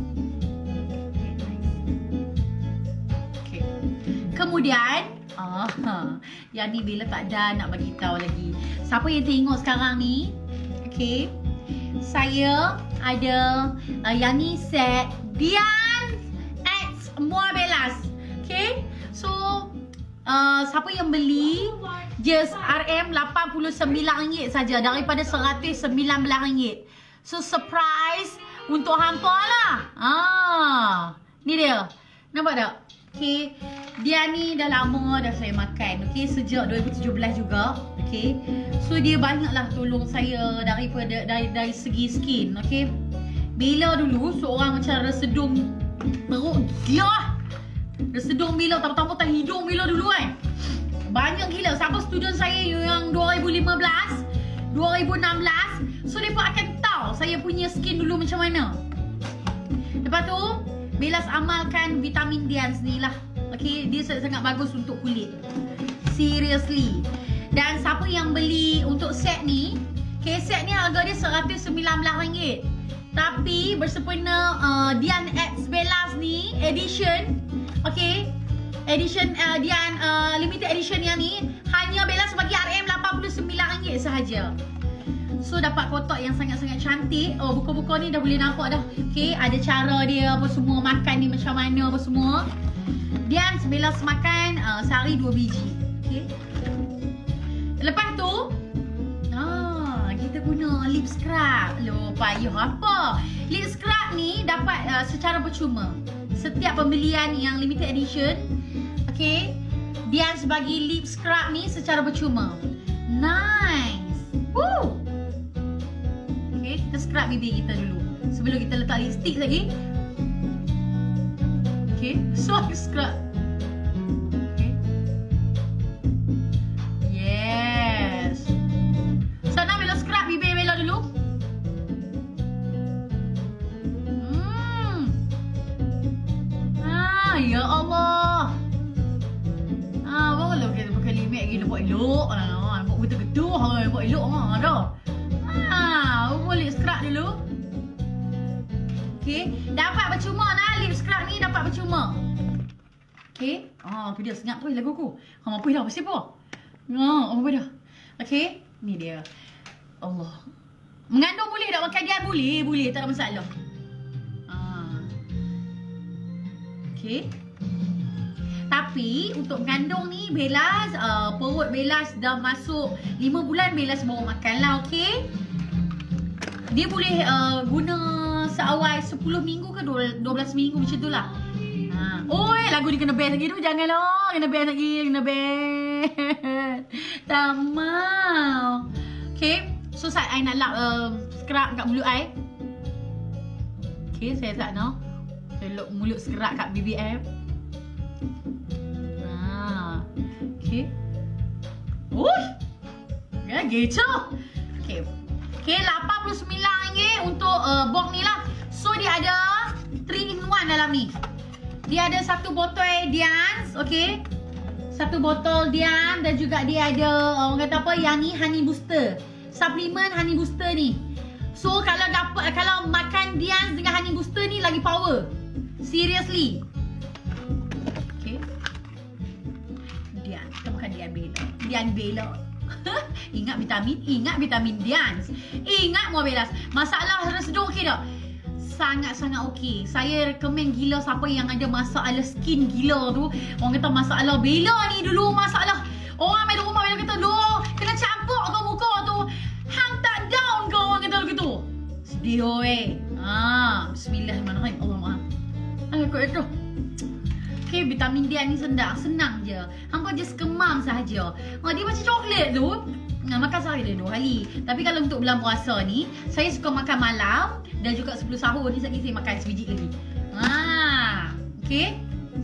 Okay. Kemudian, ah, yang ni bila tak ada nak bagi tahu lagi. Siapa yang tengok sekarang ni? Okay. Saya ada uh, yang ni set Dian X Mobelas. Okay. So Uh, siapa yang beli just R M lapan puluh sembilan ringgit saja daripada seratus sembilan belas ringgit. So surprise untuk hampa lah. Ah, ni dia. Nampak tak? Okay. Dia ni dah lama dah saya makan. Okay, sejak dua ribu tujuh belas juga. Okay. So dia banyaklah tolong saya daripada dari dari segi skin. Okay. Bila dulu seorang macam resedung perut gila. Resedung Milo, tamu-tamu hidung Milo dulu kan. Banyak gila. Siapa student saya yang dua ribu lima belas, dua ribu enam belas. So mereka akan tahu saya punya skin dulu macam mana. Lepas tu Belas amalkan vitamin Dians ni lah. Okay, dia sangat bagus untuk kulit. Seriously. Dan siapa yang beli untuk set ni, okay, set ni harga dia seratus sembilan belas ringgit. Tapi bersempena uh, Dian X Belas ni edition, okay, edition uh, Dian uh, limited edition yang ni hanya Belas bagi R M lapan puluh sembilan ringgit sahaja. So dapat kotak yang sangat-sangat cantik. Oh, buka-buka ni dah boleh nampak dah. Okay, ada cara dia apa semua, makan ni macam mana apa semua. Dian Belas makan uh, sehari dua biji. Okay. Lepas tu ah, kita guna lip scrub. Loh, payah apa? Lip scrub ni dapat uh, secara percuma. Setiap pembelian yang limited edition, okay, dia bagi lip scrub ni secara percuma. Nice. Woo. Okay, kita scrub bibir kita dulu sebelum kita letak lipstick lagi. Okay, so scrub. Okay. Yes. Sana Bella scrub bibir Bella dulu. Hmm. Ah, ya Allah. Ah, boleh kita pakai limit lagi buat elok lah. Buat betul-betul hai, buat elok ah dah. Ah, boleh scrub dulu. Okey, dapat percuma nah lip scrub ni dapat percuma. Okey. Ah, tu dia senyap tu lagu aku. Hang apa dah pasti apa? Ah, apa dah. Okey, ni dia. Allah. Mengandung boleh tak makan dia? Boleh, boleh, tak ada masalah. Ah. Okey. Tapi untuk mengandung ni Belas, uh, perut Belas dah masuk lima bulan Belas baru makan lah, okey. Dia boleh uh, guna seawal sepuluh minggu ke dua belas minggu macam tu lah. Ha. Oi, lagu ni kena ban lagi tu. Janganlah, kena ban lagi, kena ban. Tak mau. Okay, so saat I nak lap uh, scrub kat mulut I. Okay, saya tak nak. Saya lap mulut scrub kat bibir I. Ha. Okay. Uish. Ya, gitu. Okay. Okay, lapan puluh sembilan ringgit untuk uh, box ni lah. So, dia ada three in one dalam ni. Dia ada satu botol Dians, okay. Satu botol Dians dan juga dia ada, orang kata apa, yang ni honey booster. Suplemen honey booster ni. So, kalau dapat, kalau makan Dians dengan honey booster ni lagi power. Seriously. Okay. Dians, kita makan Dian Bella. Dian Bella. Ingat vitamin, ingat vitamin Dians. Ingat Muar Belas. Masalah reseduk okey tak? Sangat-sangat okey. Saya recommend gila siapa yang ada masalah skin gila tu. Orang kata masalah Bella ni dulu masalah. Orang main rumah Bella kata, "Doh, kena campur kau muka tu. Hang tak down kau," orang kata begitu. Sedih oi. Ha, bismillahirrahmanirrahim. Allah maaf. Ai kau itu. Okay, vitamin D ni senang, senang je. Hampa just kemam sahaja. Ha, dia macam coklat tu. Nah, makan sehari dia dua kali. Tapi kalau untuk bulan puasa ni, saya suka makan malam dan juga sepuluh sahur ni saya saya makan sebiji lagi. Ha, okay.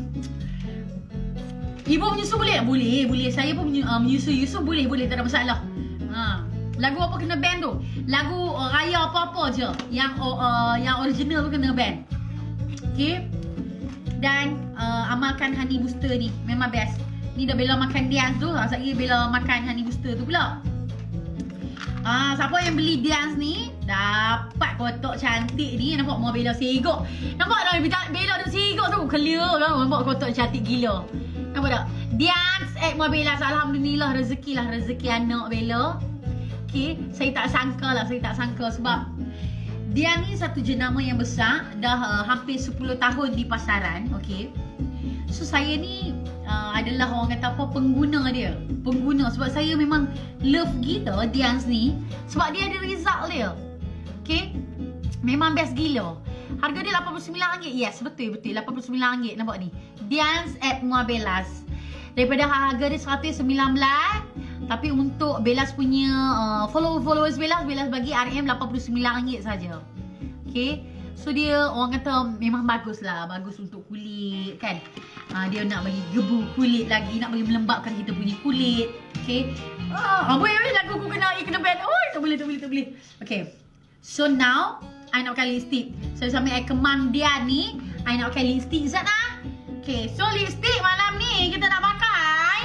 Ibu menyusu boleh? Boleh, boleh. Saya pun uh, menyusu-yusu boleh, boleh, tak ada masalah. Ha. Lagu apa kena ban tu? Lagu uh, raya apa-apa je yang uh, yang original tu kena ban. Okay. Dan uh, amalkan honey booster ni. Memang best. Ni dah Bella makan Dians tu. Ha, saya Bella makan honey booster tu pula. Ah, siapa yang beli Dians ni dapat kotak cantik ni. Nampak Muar Bella segok. Nampak tak Bella tu segok tu. Clear kan. Nampak kotak cantik gila. Nampak tak? Dians at Muar Bella. Alhamdulillah rezeki lah. Rezeki anak Bella. Okay. Saya tak sangka lah. Saya tak sangka sebab dia ni satu jenama yang besar. Dah uh, hampir sepuluh tahun di pasaran. Okay. So saya ni uh, adalah orang kata apa, pengguna dia. Pengguna. Sebab saya memang love gila Dians ni. Sebab dia ada result dia. Okay. Memang best gila. Harga dia lapan puluh sembilan ringgit. Yes, betul-betul lapan puluh sembilan ringgit. Nampak ni. Dians at Muar Bellas. Daripada harga dia seratus sembilan belas. Tapi untuk Bellas punya uh, follow-followers Bellas, Bellas bagi R M lapan puluh sembilan ringgit saja. Okay. So dia orang kata memang bagus lah. Bagus untuk kulit kan. uh, Dia nak bagi gebu kulit lagi. Nak bagi melembabkan kita punya kulit. Okay. Ah, boleh boleh lagu aku kena kena ban. Oh, tak boleh, tak boleh, tak boleh. Okay. So now I nak pakai lipstick. So sambil I kemam dia ni, I nak pakai lipstick Zat lah. Okay. So lipstick malam ni kita nak pakai.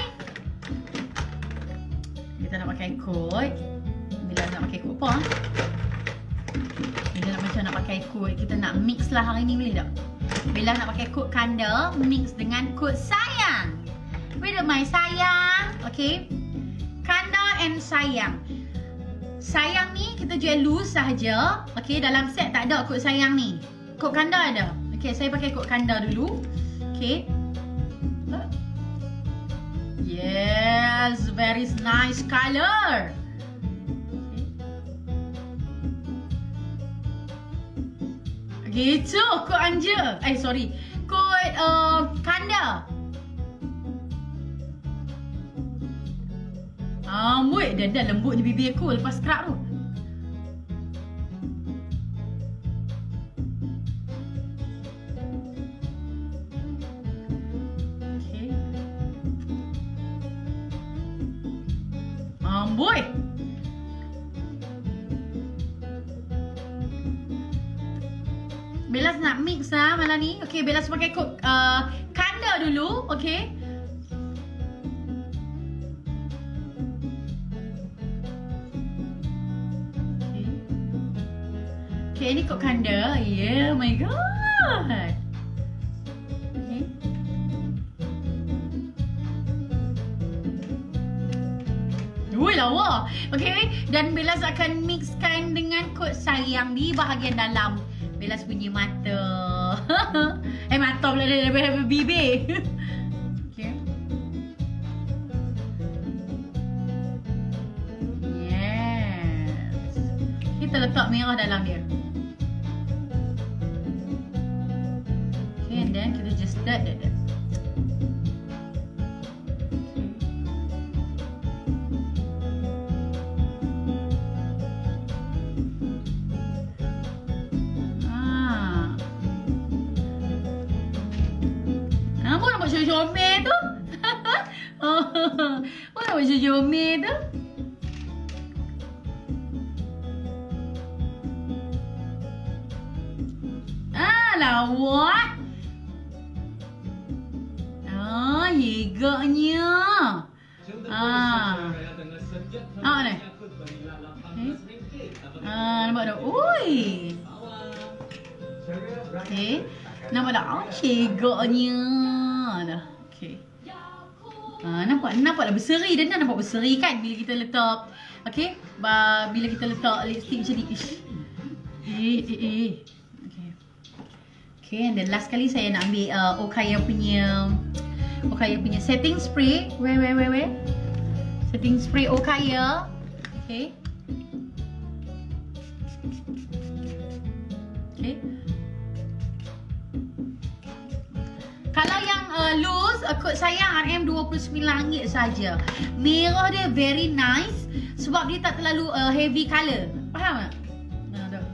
Kita nak pakai kod. Bila nak pakai kod apa? Bila nak macam nak pakai kod, kita nak mix lah hari ni, boleh tak? Bila nak pakai kod kanda, mix dengan kod sayang. With my sayang. Okay. Kanda and sayang. Sayang ni kita jual loose sahaja. Okay. Dalam set tak ada kod sayang ni. Kod kanda ada. Okay. Saya pakai kod kanda dulu. Okay. Yes. Very nice color. Okay. Gitu, kod Anja. Eh, sorry. Kod uh, Kanda. Amboi, dah dah lembut di bibir aku lepas scrub tu. Okay. Amboi. Bella nak mix lah malam ni. Okay, Bella pakai kod uh, Kanda dulu. Okay. Okay, ni kod Kanda. Yeah, my god. Okay. Ui, lawa. Okay, dan Bella akan mixkan dengan kod sayang di bahagian dalam Bella punya mata. eh, mata pula dia daripada bibir. Okay. Yes. Kita letak merah dalam dia. Okay, and then kita just that, that, that. Comel tu. Oh, mana macam comel tu? Ah, lawak. Ah, hegaknya. Ah. Ah, ni. Ah, nampak tak? Ui. Okay. Nampak tak? Oh, hegaknya. Dah. Okay. Ha, nampak nampak dah berseri dan dah nampak berseri kan bila kita letak. Okay. Ba, bila kita letak lipstick macam ni. Ish. Eh eh eh. Okay. Okay, and then last kali saya nak ambil uh, Okaya punya Okaya punya setting spray. Where where where where? Setting spray Okaya. Okay. Okay. Kalau yang uh, loose, uh, kod saya R M dua puluh sembilan ringgit saja. Merah dia very nice sebab dia tak terlalu uh, heavy colour. Faham tak? Nah, dah.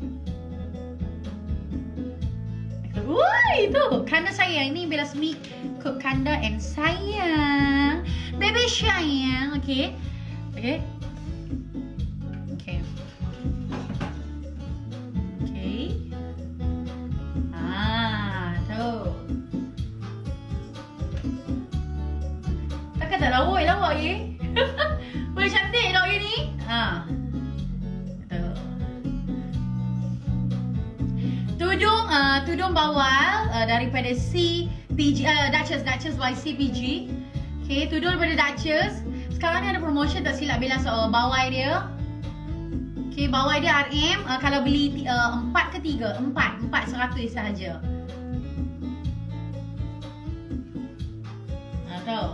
Woi, tu Kanda sayang ni Bella Smith kod Kanda and sayang. Baby sayang, okay. Okay. Okay. Okay. Ah, tu. Takkan tak lawa ya lawak ye. Boleh cantik lawak ye ni. Ha. Betul. Tudung uh, tudung bawal uh, daripada C P G uh, Duchess Duchess by C P G. Okey, tudung daripada Duchess. Sekarang ni ada promotion tak silap Bella so bawai dia. Okey, bawai dia R M uh, kalau beli uh, empat ke tiga? empat, empat seratus sahaja. Ha, tahu.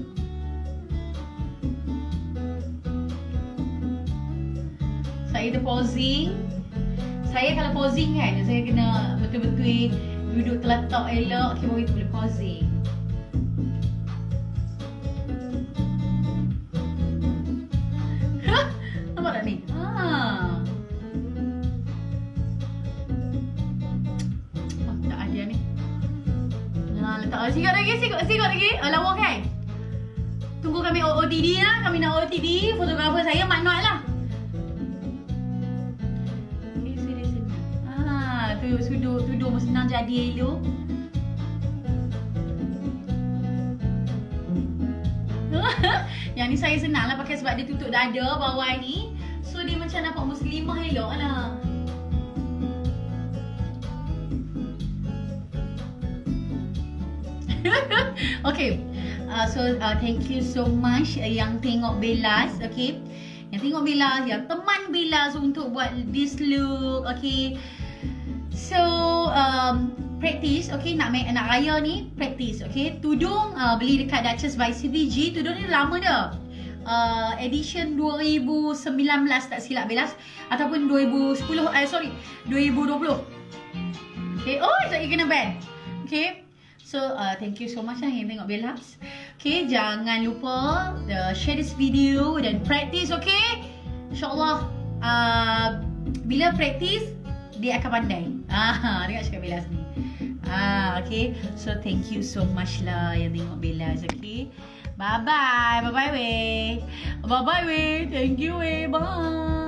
Saya ada posing. Saya kalau posing kan, saya kena betul-betul duduk terletak elok. Okay, baru kita boleh posing. Nampak tak ni? Haa. Oh, tak ada ni. Nah, letak lagi. Sikit lagi, sikit, sikit lagi. Uh, lawa kan? Tunggu kami O O T D lah. Kami nak O O T D. Fotografer saya Mak Noat lah. Tudung, tudung senang jadi elok. Yang ni saya senang lah pakai sebab dia tutup dada bawah ni. So dia macam nampak muslimah elok lah. Okay, uh, so uh, thank you so much uh, yang tengok Bellas. Okay, yang tengok Bellas, yang teman Bellas untuk buat this look. Okay, so um, practice, okay, nak nak raya ni practice, okay. Tudung uh, beli dekat Duchess by C P G. Tudung ni lama dah. Uh, edition dua ribu sembilan belas tak silap Bellas ataupun dua ribu sepuluh, eh sorry, dua ribu dua puluh. Okay. Oh, so you kena ban. Okay. So, uh, thank you so much lah yang tengok Bellas. Okay, jangan lupa uh, share this video dan practice, okay? InsyaAllah, uh, bila practice, dia akan pandai. Ah, dengar cakap Bellas ni. Ah, okay. So, thank you so much lah yang tengok Bellas, okay? Bye-bye. Bye-bye, weh. Bye-bye, weh. Thank you, weh. Bye.